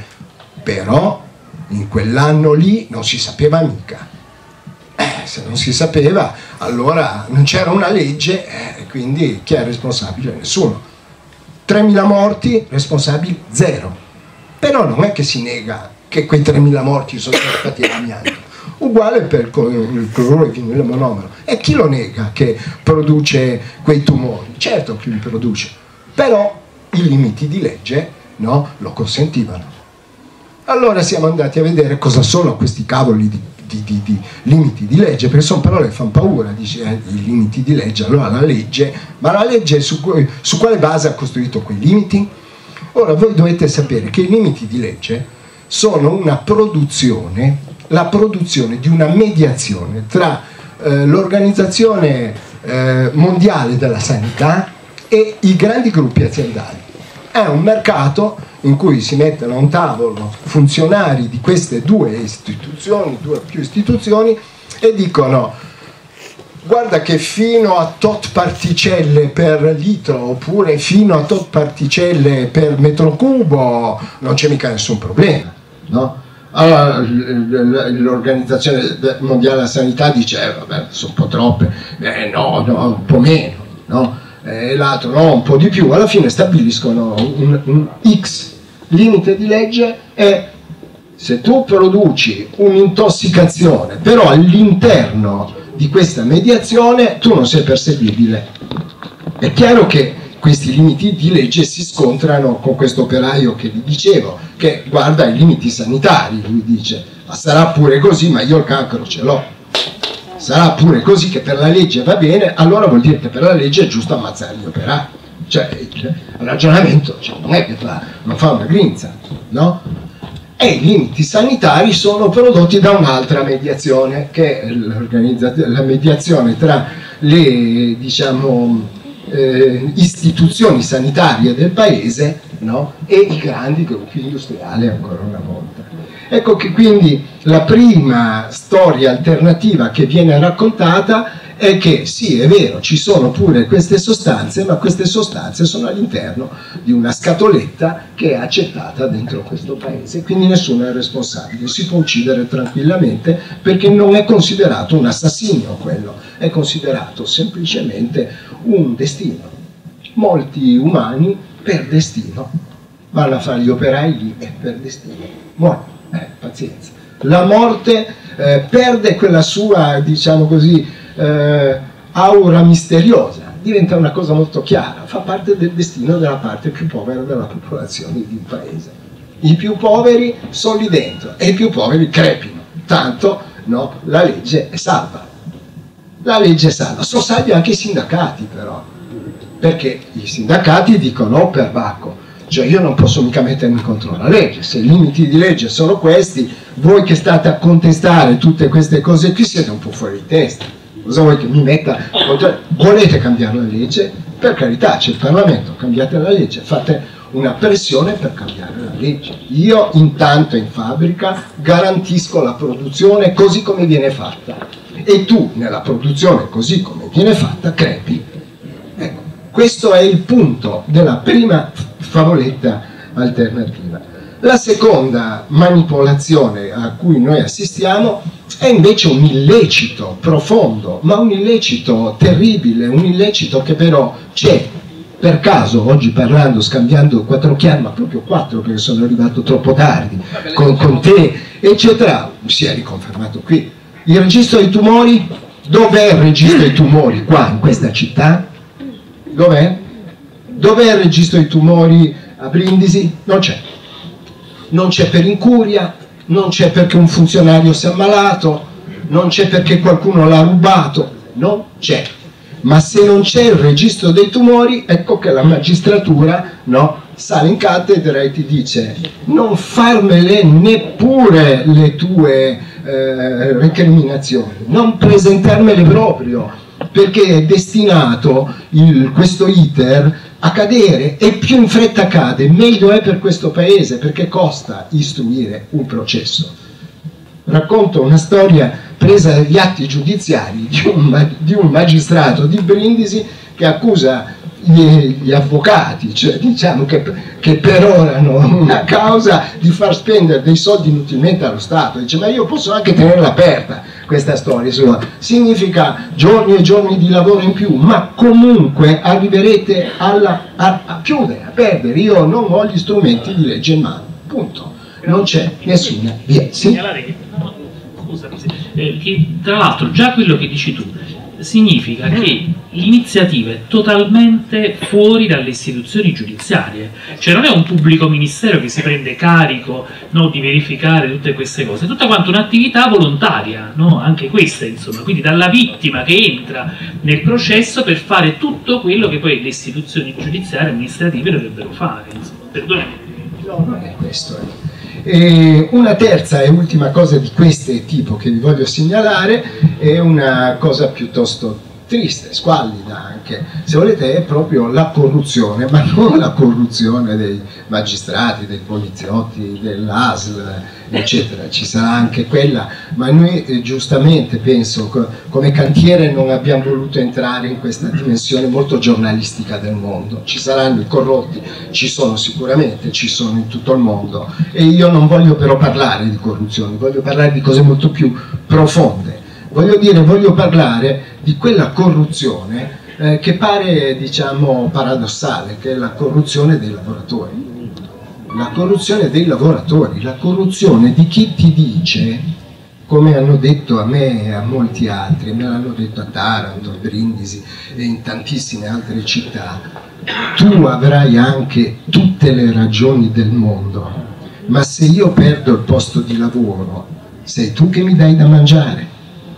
Però in quell'anno lì non si sapeva mica. Eh, se non si sapeva, allora non c'era una legge, eh, quindi chi è responsabile? Nessuno. tremila morti, responsabili zero. Però non è che si nega che quei tremila morti sono stati l'amianto. Uguale per il cloruro di vinile monomero. E chi lo nega che produce quei tumori? Certo che li produce, però i limiti di legge, no, lo consentivano. Allora siamo andati a vedere cosa sono questi cavoli di Di, di, di limiti di legge, perché sono parole che fanno paura, dice eh, i limiti di legge, allora la legge, ma la legge su, su quale base ha costruito quei limiti? Ora voi dovete sapere che i limiti di legge sono una produzione, la produzione di una mediazione tra eh, l'Organizzazione eh, Mondiale della Sanità e i grandi gruppi aziendali. È un mercato in cui si mettono a un tavolo funzionari di queste due istituzioni, due o più istituzioni, e dicono: guarda che fino a tot particelle per litro, oppure fino a tot particelle per metro cubo non c'è mica nessun problema, no? Allora l'Organizzazione Mondiale della Sanità dice: eh, vabbè, sono un po' troppe, eh, no, no, un po' meno, no? E l'altro no, un po' di più. Alla fine stabiliscono un, un X limite di legge, e se tu produci un'intossicazione però all'interno di questa mediazione tu non sei perseguibile. È chiaro che questi limiti di legge si scontrano con questo operaio che vi dicevo, che guarda i limiti sanitari, lui dice: ma sarà pure così, ma io il cancro ce l'ho. Sarà pure così che per la legge va bene, allora vuol dire che per la legge è giusto ammazzare gli operai. Cioè, il ragionamento, cioè, non è che fa, non fa una grinza, no? E i limiti sanitari sono prodotti da un'altra mediazione, che è la mediazione tra le, diciamo, eh, istituzioni sanitarie del paese, no? E i grandi gruppi industriali, ancora una volta. Ecco che quindi la prima storia alternativa che viene raccontata è che sì, è vero, ci sono pure queste sostanze, ma queste sostanze sono all'interno di una scatoletta che è accettata dentro questo paese, quindi nessuno è responsabile, si può uccidere tranquillamente perché non è considerato un assassinio quello, è considerato semplicemente un destino. Molti umani per destino vanno a fare gli operai lì e per destino muoiono, eh, pazienza. La morte eh, perde quella sua, diciamo così, Eh, aura misteriosa, diventa una cosa molto chiara, fa parte del destino della parte più povera della popolazione di un paese. I più poveri sono lì dentro e i più poveri crepino, tanto no, la legge è salva. La legge è salva, sono salvi anche i sindacati però, perché i sindacati dicono oh, per Bacco, cioè io non posso mica mettermi contro la legge, se i limiti di legge sono questi, voi che state a contestare tutte queste cose qui siete un po' fuori di testa. Cosa vuoi che mi metta? Volete cambiare la legge? Per carità, c'è il Parlamento, cambiate la legge, fate una pressione per cambiare la legge. Io intanto in fabbrica garantisco la produzione così come viene fatta e tu nella produzione così come viene fatta crepi. Ecco, questo è il punto della prima favoletta alternativa. La seconda manipolazione a cui noi assistiamo è invece un illecito profondo, ma un illecito terribile, un illecito che però c'è. Per caso, oggi parlando, scambiando quattro chiacchiere, ma proprio quattro perché sono arrivato troppo tardi, con, con te, eccetera, si è riconfermato qui. Il registro dei tumori, dov'è il registro dei tumori? Qua, in questa città? Dov'è? Dov'è il registro dei tumori a Brindisi? Non c'è. Non c'è per incuria, non c'è perché un funzionario si è ammalato, non c'è perché qualcuno l'ha rubato, non c'è. Ma se non c'è il registro dei tumori, ecco che la magistratura no, sale in cattedra e ti dice non farmele neppure le tue eh, recriminazioni, non presentarmele proprio, perché è destinato il, questo iter a cadere e più in fretta cade, meglio è per questo paese perché costa istruire un processo. Racconto una storia presa dagli atti giudiziari di un, di un magistrato di Brindisi che accusa gli, gli avvocati, cioè diciamo che, che perorano una causa di far spendere dei soldi inutilmente allo Stato. Dice ma io posso anche tenerla aperta questa storia sua, significa giorni e giorni di lavoro in più, ma comunque arriverete alla, a, a chiudere, a perdere, io non ho gli strumenti di legge in mano, punto, non c'è nessuna via. Sì? Scusami, eh, che tra l'altro già quello che dici tu significa che l'iniziativa è totalmente fuori dalle istituzioni giudiziarie, cioè non è un pubblico ministero che si prende carico no, di verificare tutte queste cose, è tutta quanto un'attività volontaria, no? Anche questa insomma, quindi dalla vittima che entra nel processo per fare tutto quello che poi le istituzioni giudiziarie e amministrative dovrebbero fare, insomma, perdonami. No, non è questo. Eh. E una terza e ultima cosa di questo tipo che vi voglio segnalare è una cosa piuttosto triste, squallida anche, se volete, è proprio la corruzione, ma non la corruzione dei magistrati, dei poliziotti, dell'A S L, eccetera, ci sarà anche quella, ma noi eh, giustamente penso co come cantiere non abbiamo voluto entrare in questa dimensione molto giornalistica del mondo. Ci saranno i corrotti, ci sono sicuramente, ci sono in tutto il mondo e io non voglio però parlare di corruzione, voglio parlare di cose molto più profonde. Voglio dire, voglio parlare di quella corruzione eh, che pare, diciamo, paradossale, che è la corruzione dei lavoratori. La corruzione dei lavoratori, la corruzione di chi ti dice, come hanno detto a me e a molti altri, me l'hanno detto a Taranto, a Brindisi e in tantissime altre città, tu avrai anche tutte le ragioni del mondo, ma se io perdo il posto di lavoro, sei tu che mi dai da mangiare.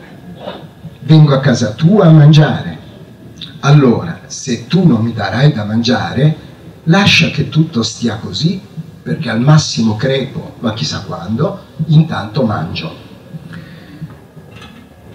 Vengo a casa tua a mangiare, allora se tu non mi darai da mangiare lascia che tutto stia così perché al massimo crepo, ma chissà quando, intanto mangio.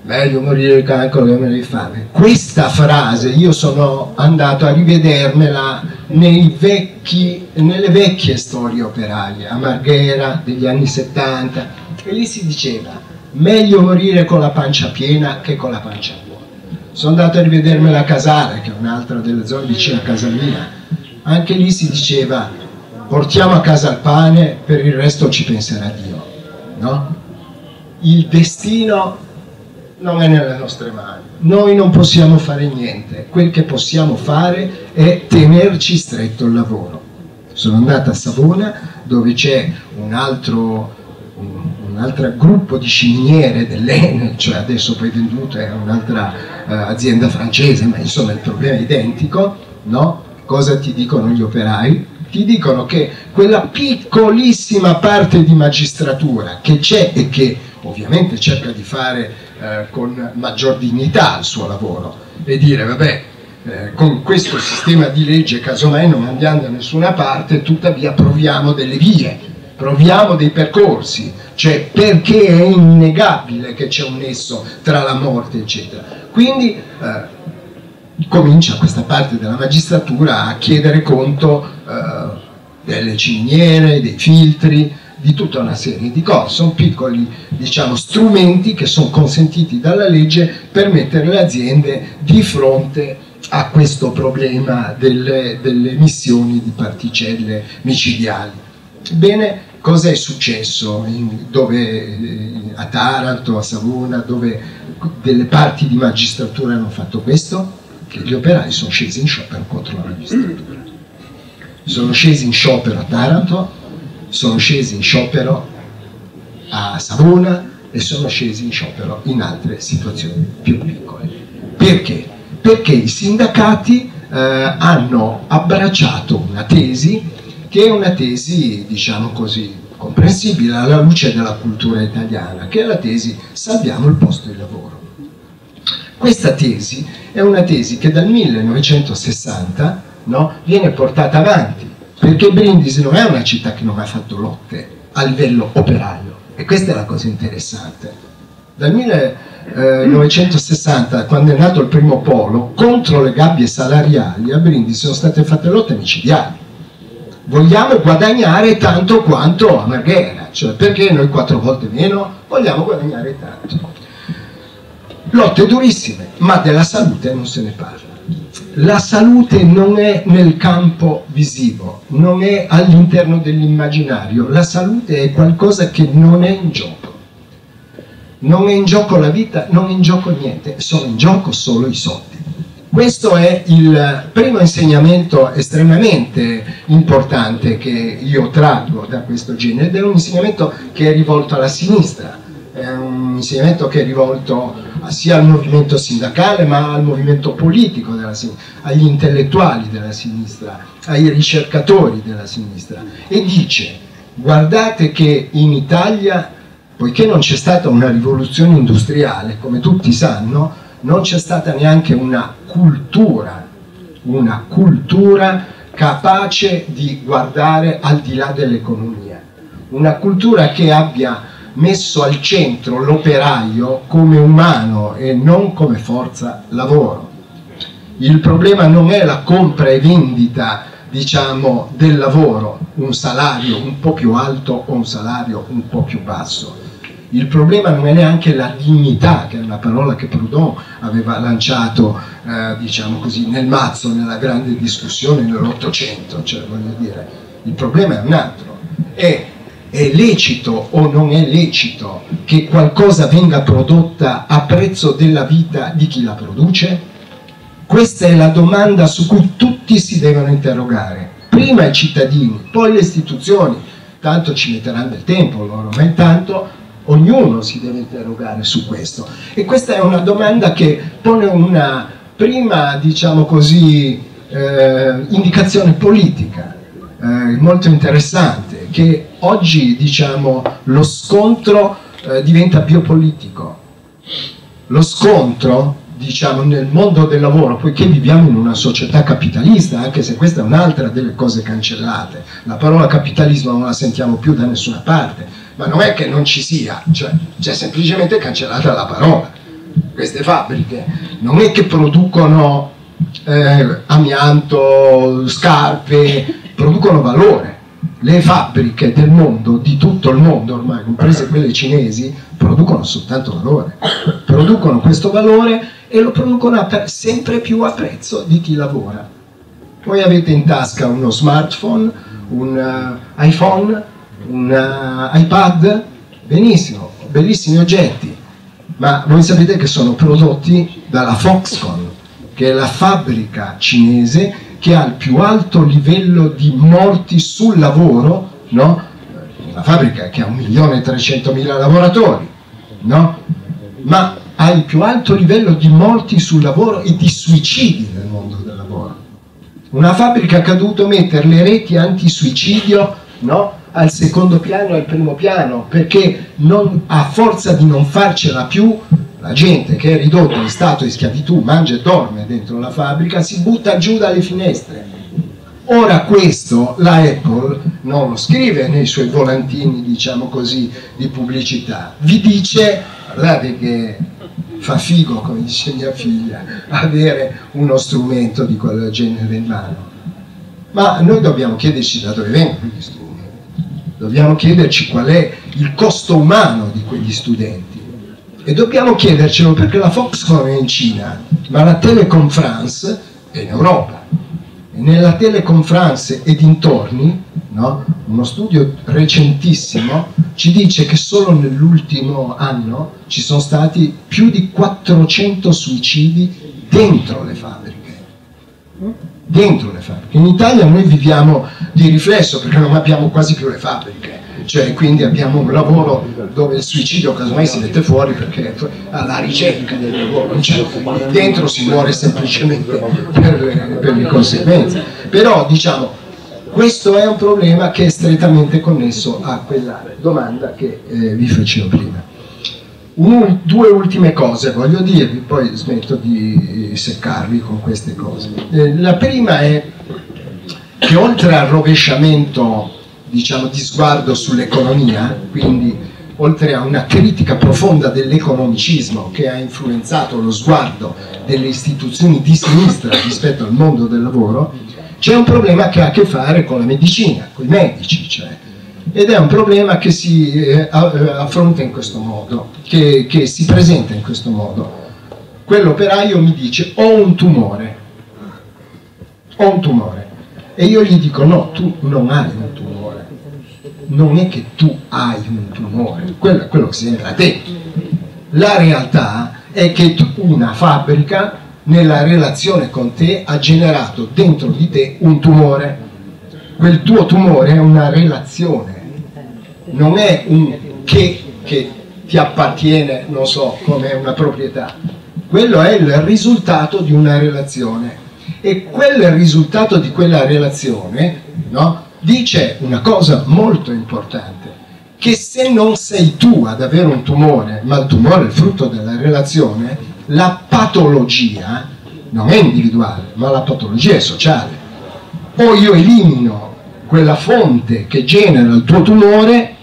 meglio morire di cancro che morire di fame. Questa frase io sono andato a rivedermela nei vecchi, nelle vecchie storie operaie, a Marghera degli anni settanta, e lì si diceva meglio morire con la pancia piena che con la pancia vuota. Sono andato a rivedermela a Casale, che è un'altra delle zone vicino a casa mia, anche lì si diceva portiamo a casa il pane, per il resto ci penserà Dio, no? Il destino non è nelle nostre mani, noi non possiamo fare niente, quel che possiamo fare è tenerci stretto il lavoro. Sono andata a Savona, dove c'è un altro un, un altro gruppo di ciminiere dell'Enel, cioè adesso poi venduto è un'altra uh, azienda francese, ma insomma il problema è identico, no? Cosa ti dicono gli operai? Ti dicono che quella piccolissima parte di magistratura che c'è e che ovviamente cerca di fare eh, con maggior dignità il suo lavoro e dire vabbè, eh, con questo sistema di legge casomai non andiamo da nessuna parte, tuttavia proviamo delle vie, proviamo dei percorsi, cioè perché è innegabile che c'è un nesso tra la morte eccetera. Quindi eh, comincia questa parte della magistratura a chiedere conto eh, delle ciminiere, dei filtri, di tutta una serie di cose. Sono piccoli, diciamo, strumenti che sono consentiti dalla legge per mettere le aziende di fronte a questo problema delle, delle emissioni di particelle micidiali. Bene, cosa è successo in, dove, a Taranto, a Savona, dove delle parti di magistratura hanno fatto questo? Che gli operai sono scesi in sciopero contro la magistratura. Sono scesi in sciopero a Taranto, sono scesi in sciopero a Savona e sono scesi in sciopero in altre situazioni più piccole. Perché? Perché i sindacati eh, hanno abbracciato una tesi che è una tesi, diciamo così, comprensibile alla luce della cultura italiana, che è la tesi salviamo il posto di lavoro. Questa tesi è una tesi che dal millenovecentosessanta, no, viene portata avanti, perché Brindisi non è una città che non ha fatto lotte a livello operaio, e questa è la cosa interessante. Dal millenovecentosessanta, quando è nato il primo polo, contro le gabbie salariali a Brindisi sono state fatte lotte micidiali. Vogliamo guadagnare tanto quanto a Marghera, cioè perché noi quattro volte meno vogliamo guadagnare tanto. Lotte durissime, ma della salute non se ne parla. La salute non è nel campo visivo, non è all'interno dell'immaginario, la salute è qualcosa che non è in gioco. Non è in gioco la vita, non è in gioco niente, sono in gioco solo i soldi. Questo è il primo insegnamento estremamente importante che io traggo da questo genere, ed è un insegnamento che è rivolto alla sinistra, è un insegnamento che è rivolto sia al movimento sindacale ma al movimento politico della sinistra, agli intellettuali della sinistra, ai ricercatori della sinistra, e dice: guardate che in Italia, poiché non c'è stata una rivoluzione industriale, come tutti sanno, non c'è stata neanche una cultura, una cultura capace di guardare al di là dell'economia, una cultura che abbia messo al centro l'operaio come umano e non come forza lavoro. Il problema non è la compra e vendita, diciamo, del lavoro, un salario un po' più alto o un salario un po' più basso. Il problema non è neanche la dignità, che è una parola che Proudhon aveva lanciato, eh, diciamo così, nel mazzo, nella grande discussione nell'Ottocento, cioè voglio dire, il problema è un altro. È È lecito o non è lecito che qualcosa venga prodotta a prezzo della vita di chi la produce? Questa è la domanda su cui tutti si devono interrogare. Prima i cittadini, poi le istituzioni, tanto ci metteranno del tempo loro, ma intanto ognuno si deve interrogare su questo. E questa è una domanda che pone una prima, diciamo così, eh, indicazione politica, eh, molto interessante, che oggi, diciamo, lo scontro eh, diventa biopolitico. Lo scontro, diciamo, nel mondo del lavoro, poiché viviamo in una società capitalista, anche se questa è un'altra delle cose cancellate, la parola capitalismo non la sentiamo più da nessuna parte, ma non è che non ci sia, cioè c'è semplicemente cancellata la parola. queste fabbriche non è che producono eh, amianto, scarpe, producono valore. Le fabbriche del mondo, di tutto il mondo ormai, comprese quelle cinesi, producono soltanto valore, producono questo valore e lo producono sempre più a prezzo di chi lavora. Voi avete in tasca uno smartphone, un uh, iPhone, un uh, iPad, benissimo, bellissimi oggetti, ma voi sapete che sono prodotti dalla Foxconn, che è la fabbrica cinese che ha il più alto livello di morti sul lavoro, no? Una fabbrica che ha un milione e trecentomila lavoratori, no? Ma ha il più alto livello di morti sul lavoro e di suicidi nel mondo del lavoro. Una fabbrica che ha dovuto mettere le reti antisuicidio, no? Al secondo piano e al primo piano, perché non, a forza di non farcela più, la gente che è ridotta in stato di schiavitù, mangia e dorme dentro la fabbrica, si butta giù dalle finestre. Ora questo la Apple non lo scrive nei suoi volantini, diciamo così, di pubblicità, vi dice, guardate che fa figo, come dice mia figlia, avere uno strumento di quel genere in mano. Ma noi dobbiamo chiederci da dove vengono quegli strumenti, dobbiamo chiederci qual è il costo umano di quegli studenti. E dobbiamo chiedercelo perché la Foxconn è in Cina, ma la Telecom France è in Europa. E nella Telecom France e dintorni, no, uno studio recentissimo ci dice che solo nell'ultimo anno ci sono stati più di quattrocento suicidi dentro le fabbriche. Dentro le fabbriche. In Italia noi viviamo di riflesso perché non abbiamo quasi più le fabbriche. Cioè, quindi abbiamo un lavoro dove il suicidio casomai si mette fuori perché alla ricerca del lavoro, cioè, dentro si muore semplicemente per, per le conseguenze. Però diciamo, questo è un problema che è strettamente connesso a quella domanda che eh, vi facevo prima. Un, due ultime cose voglio dirvi, poi smetto di seccarvi con queste cose. Eh, la prima è che oltre al rovesciamento, diciamo, di sguardo sull'economia, quindi oltre a una critica profonda dell'economicismo che ha influenzato lo sguardo delle istituzioni di sinistra rispetto al mondo del lavoro, c'è un problema che ha a che fare con la medicina, con i medici, cioè, ed è un problema che si eh, affronta in questo modo, che, che si presenta in questo modo. Quell'operaio mi dice: ho un tumore, ho un tumore, e io gli dico: no, tu non hai un tumore, non è che tu hai un tumore, quello è quello che sembra a te. La realtà è che tu, una fabbrica nella relazione con te ha generato dentro di te un tumore. Quel tuo tumore è una relazione, non è un che che ti appartiene, non so, come una proprietà. Quello è il risultato di una relazione. E quel risultato di quella relazione, no, dice una cosa molto importante, che se non sei tu ad avere un tumore, ma il tumore è il frutto della relazione, la patologia non è individuale, ma la patologia è sociale. O io elimino quella fonte che genera il tuo tumore,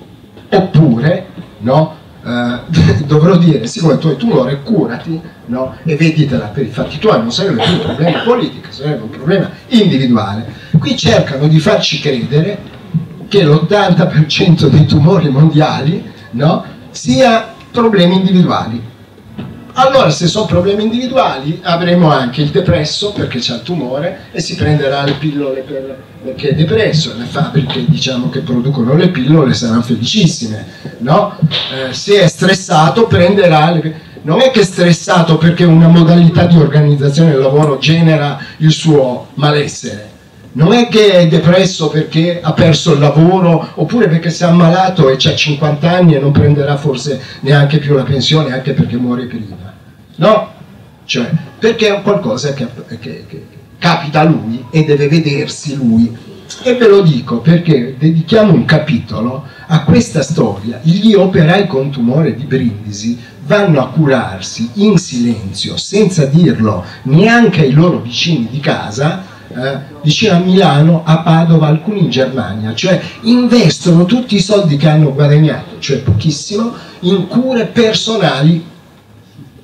oppure, no, Uh, dovrò dire: siccome tu hai tumore, curati, no? E veditela per i fatti tuoi, non sarebbe più un problema politico, sarebbe un problema individuale. Qui cercano di farci credere che l'ottanta per cento dei tumori mondiali, no, sia problemi individuali. Allora, se sono problemi individuali, avremo anche il depresso perché c'ha il tumore e si prenderà le pillole per, perché è depresso. Le fabbriche, diciamo, che producono le pillole saranno felicissime, no? Eh, se è stressato prenderà le... Non è che è stressato perché una modalità di organizzazione del lavoro genera il suo malessere. Non è che è depresso perché ha perso il lavoro, oppure perché si è ammalato e ha cinquanta anni e non prenderà forse neanche più la pensione, anche perché muore prima. No? Cioè, perché è qualcosa che, che, che capita a lui e deve vedersi lui. E ve lo dico perché dedichiamo un capitolo a questa storia. Gli operai con tumore di Brindisi vanno a curarsi in silenzio, senza dirlo neanche ai loro vicini di casa, Eh, vicino a Milano, a Padova, alcuni in Germania, cioè investono tutti i soldi che hanno guadagnato, cioè pochissimo, in cure personali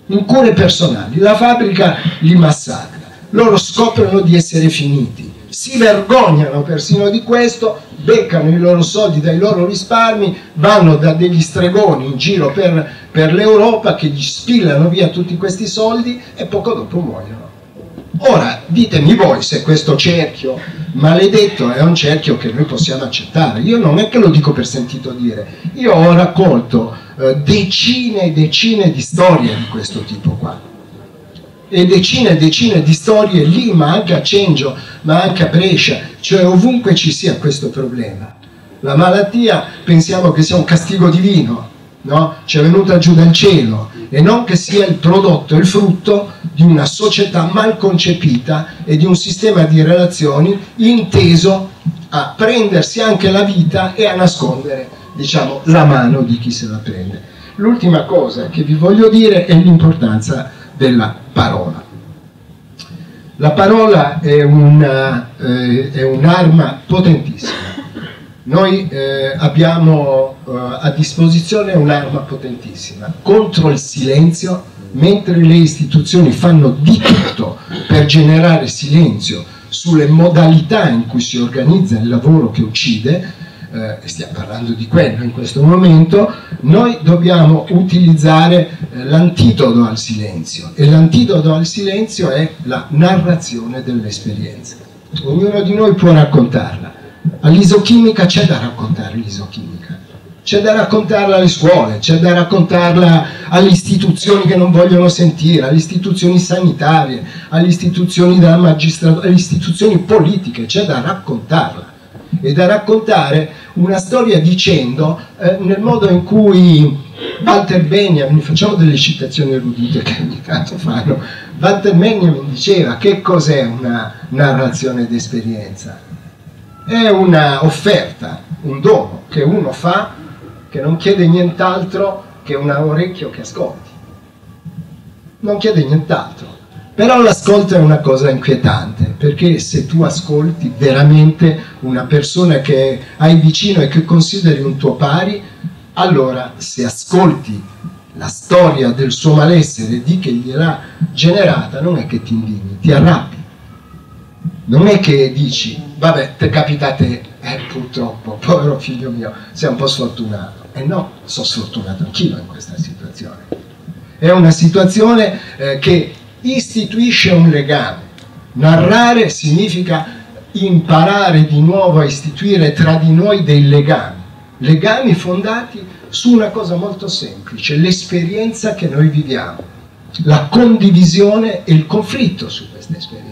in cure personali. La fabbrica li massacra, loro scoprono di essere finiti, si vergognano persino di questo, beccano i loro soldi dai loro risparmi, vanno da degli stregoni in giro per, per l'Europa che gli spillano via tutti questi soldi e poco dopo muoiono. Ora ditemi voi se questo cerchio maledetto è un cerchio che noi possiamo accettare. Io non è che lo dico per sentito dire, io ho raccolto eh, decine e decine di storie di questo tipo qua, e decine e decine di storie lì, ma anche a Cengio, ma anche a Brescia, cioè ovunque ci sia questo problema. La malattia pensiamo che sia un castigo divino, no? Ci è venuta giù dal cielo, e non che sia il prodotto, il frutto di una società mal concepita e di un sistema di relazioni inteso a prendersi anche la vita e a nascondere, diciamo, la mano di chi se la prende. L'ultima cosa che vi voglio dire è l'importanza della parola. La parola è una, eh, è un'arma potentissima. Noi eh, abbiamo eh, a disposizione un'arma potentissima contro il silenzio, mentre le istituzioni fanno di tutto per generare silenzio sulle modalità in cui si organizza il lavoro che uccide, eh, e stiamo parlando di quello in questo momento. Noi dobbiamo utilizzare eh, l'antidoto al silenzio, e l'antidoto al silenzio è la narrazione dell'esperienza. Ognuno di noi può raccontarla. All'isochimica c'è da raccontare l'isochimica, c'è da raccontarla alle scuole, c'è da raccontarla alle istituzioni che non vogliono sentire, alle istituzioni sanitarie, alle istituzioni della magistratura, alle istituzioni politiche, c'è da raccontarla. E da raccontare una storia dicendo, eh, nel modo in cui Walter Benjamin, facciamo delle citazioni erudite che ogni tanto fanno, Walter Benjamin diceva: che cos'è una narrazione d'esperienza? È una offerta, un dono che uno fa, che non chiede nient'altro che un orecchio che ascolti, non chiede nient'altro. Però l'ascolto è una cosa inquietante, perché se tu ascolti veramente una persona che hai vicino e che consideri un tuo pari, allora se ascolti la storia del suo malessere, di che gliel'ha generata, non è che ti indigni, ti arrabbi. Non è che dici, vabbè, te capita a te, eh, purtroppo, povero figlio mio, sei un po' sfortunato. E no, sono sfortunato anch'io in questa situazione. È una situazione eh, che istituisce un legame. Narrare significa imparare di nuovo a istituire tra di noi dei legami, legami fondati su una cosa molto semplice: l'esperienza che noi viviamo, la condivisione e il conflitto su questa esperienza,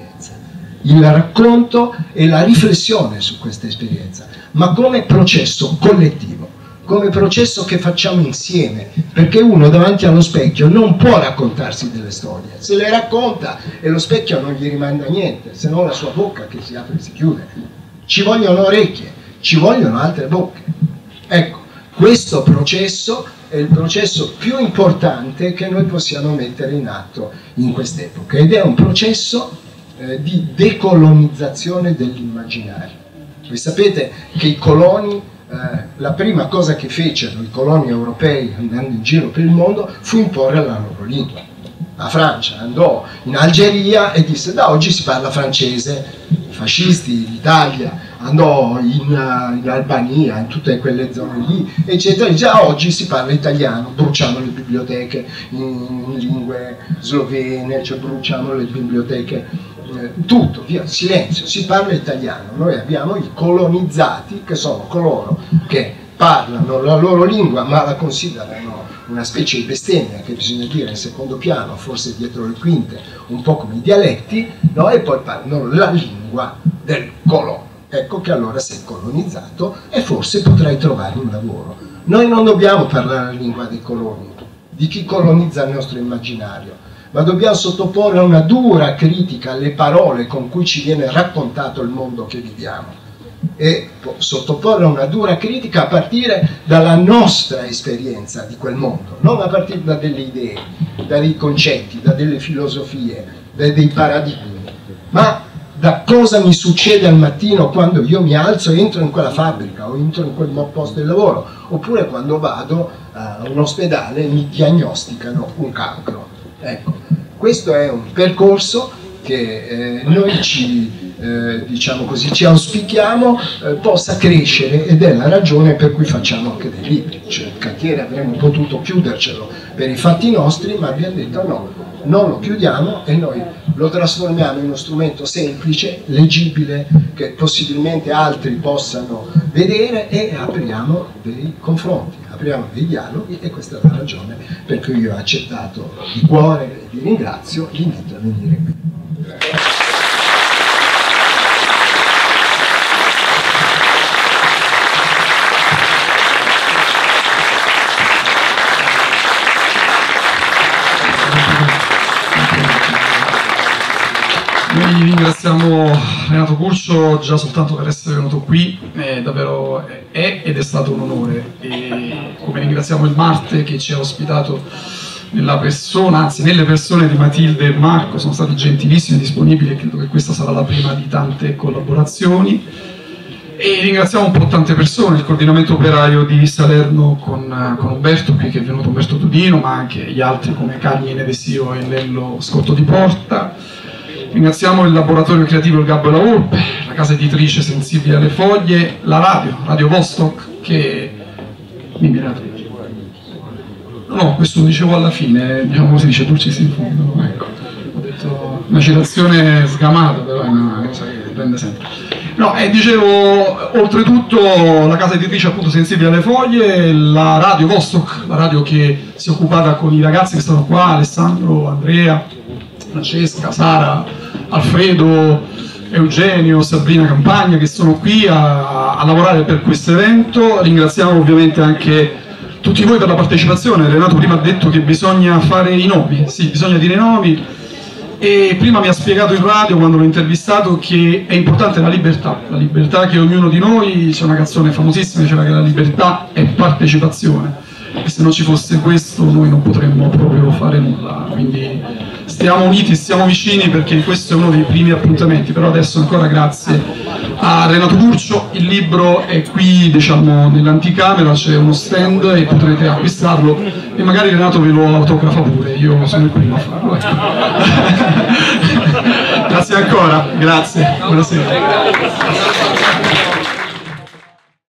il racconto e la riflessione su questa esperienza, ma come processo collettivo, come processo che facciamo insieme, perché uno davanti allo specchio non può raccontarsi delle storie, se le racconta e lo specchio non gli rimanda niente, se non la sua bocca che si apre e si chiude. Ci vogliono orecchie, ci vogliono altre bocche. Ecco, questo processo è il processo più importante che noi possiamo mettere in atto in quest'epoca, ed è un processo eh, di decolonizzazione dell'immaginario. Voi sapete che i coloni, Eh, la prima cosa che fecero i coloni europei andando in giro per il mondo fu imporre la loro lingua. La Francia andò in Algeria e disse: da oggi si parla francese. I fascisti, l'Italia andò in, uh, in Albania, in tutte quelle zone lì, eccetera, e già oggi si parla italiano. Bruciamo le biblioteche in, in lingue slovene, cioè bruciamo le biblioteche, tutto, via, silenzio, si parla italiano. Noi abbiamo i colonizzati, che sono coloro che parlano la loro lingua ma la considerano una specie di bestemmia che bisogna dire in secondo piano, forse dietro le quinte, un po' come i dialetti, no? E poi parlano la lingua del colono. Ecco che allora sei colonizzato e forse potrai trovare un lavoro. Noi non dobbiamo parlare la lingua dei coloni, di chi colonizza il nostro immaginario, ma dobbiamo sottoporre una dura critica alle parole con cui ci viene raccontato il mondo che viviamo, e sottoporre una dura critica a partire dalla nostra esperienza di quel mondo, non a partire da delle idee, da dei concetti, da delle filosofie, da dei paradigmi, ma da cosa mi succede al mattino quando io mi alzo e entro in quella fabbrica o entro in quel posto di lavoro, oppure quando vado a un ospedale e mi diagnosticano un cancro. Ecco, questo è un percorso che eh, noi ci, eh, diciamo così, ci auspichiamo eh, possa crescere, ed è la ragione per cui facciamo anche dei libri. Cioè, il cantiere avremmo potuto chiudercelo per i fatti nostri, ma abbiamo detto no, non lo chiudiamo e noi lo trasformiamo in uno strumento semplice, leggibile, che possibilmente altri possano vedere, e apriamo dei confronti, apriamo dei dialoghi, e questa è la ragione per cui io ho accettato di cuore e vi ringrazio l'invito a venire qui. Noi ringraziamo Renato Curcio già soltanto per essere venuto qui, è davvero è ed è stato un onore, e come ringraziamo il Marte che ci ha ospitato nella persona, anzi nelle persone di Matilde e Marco, sono stati gentilissimi e disponibili, e credo che questa sarà la prima di tante collaborazioni. E ringraziamo un po' tante persone, il coordinamento operaio di Salerno con, con Umberto qui, che è venuto, Umberto Tudino, ma anche gli altri come Carmine Desio e Lello Scotto di Porta. Ringraziamo il laboratorio creativo Il Gabbo e la Volpe, la casa editrice Sensibile alle Foglie, la radio, Radio Vostok, che... Dimmi, Renato. No, questo lo dicevo alla fine, diciamo come si dice, dulcis in fondo. Ecco, ho detto una citazione sgamata, però è una cosa che prende sempre. No, e dicevo, oltretutto la casa editrice appunto Sensibile alle Foglie, la radio Vostok, la radio che si è occupata con i ragazzi che stanno qua, Alessandro, Andrea, Francesca, Sara, Alfredo, Eugenio, Sabrina Campagna, che sono qui a, a lavorare per questo evento. Ringraziamo ovviamente anche tutti voi per la partecipazione. Renato prima ha detto che bisogna fare i nomi, sì, bisogna dire i nomi, e prima mi ha spiegato in radio, quando l'ho intervistato, che è importante la libertà, la libertà che ognuno di noi, c'è una canzone famosissima che diceva che la libertà è partecipazione, e se non ci fosse questo noi non potremmo proprio fare nulla, quindi stiamo uniti, stiamo vicini, perché questo è uno dei primi appuntamenti. Però adesso ancora grazie a Renato Curcio, il libro è qui, diciamo, nell'anticamera, c'è uno stand e potrete acquistarlo, e magari Renato ve lo autografa pure, io sono il primo a farlo. Grazie ancora, grazie, buonasera.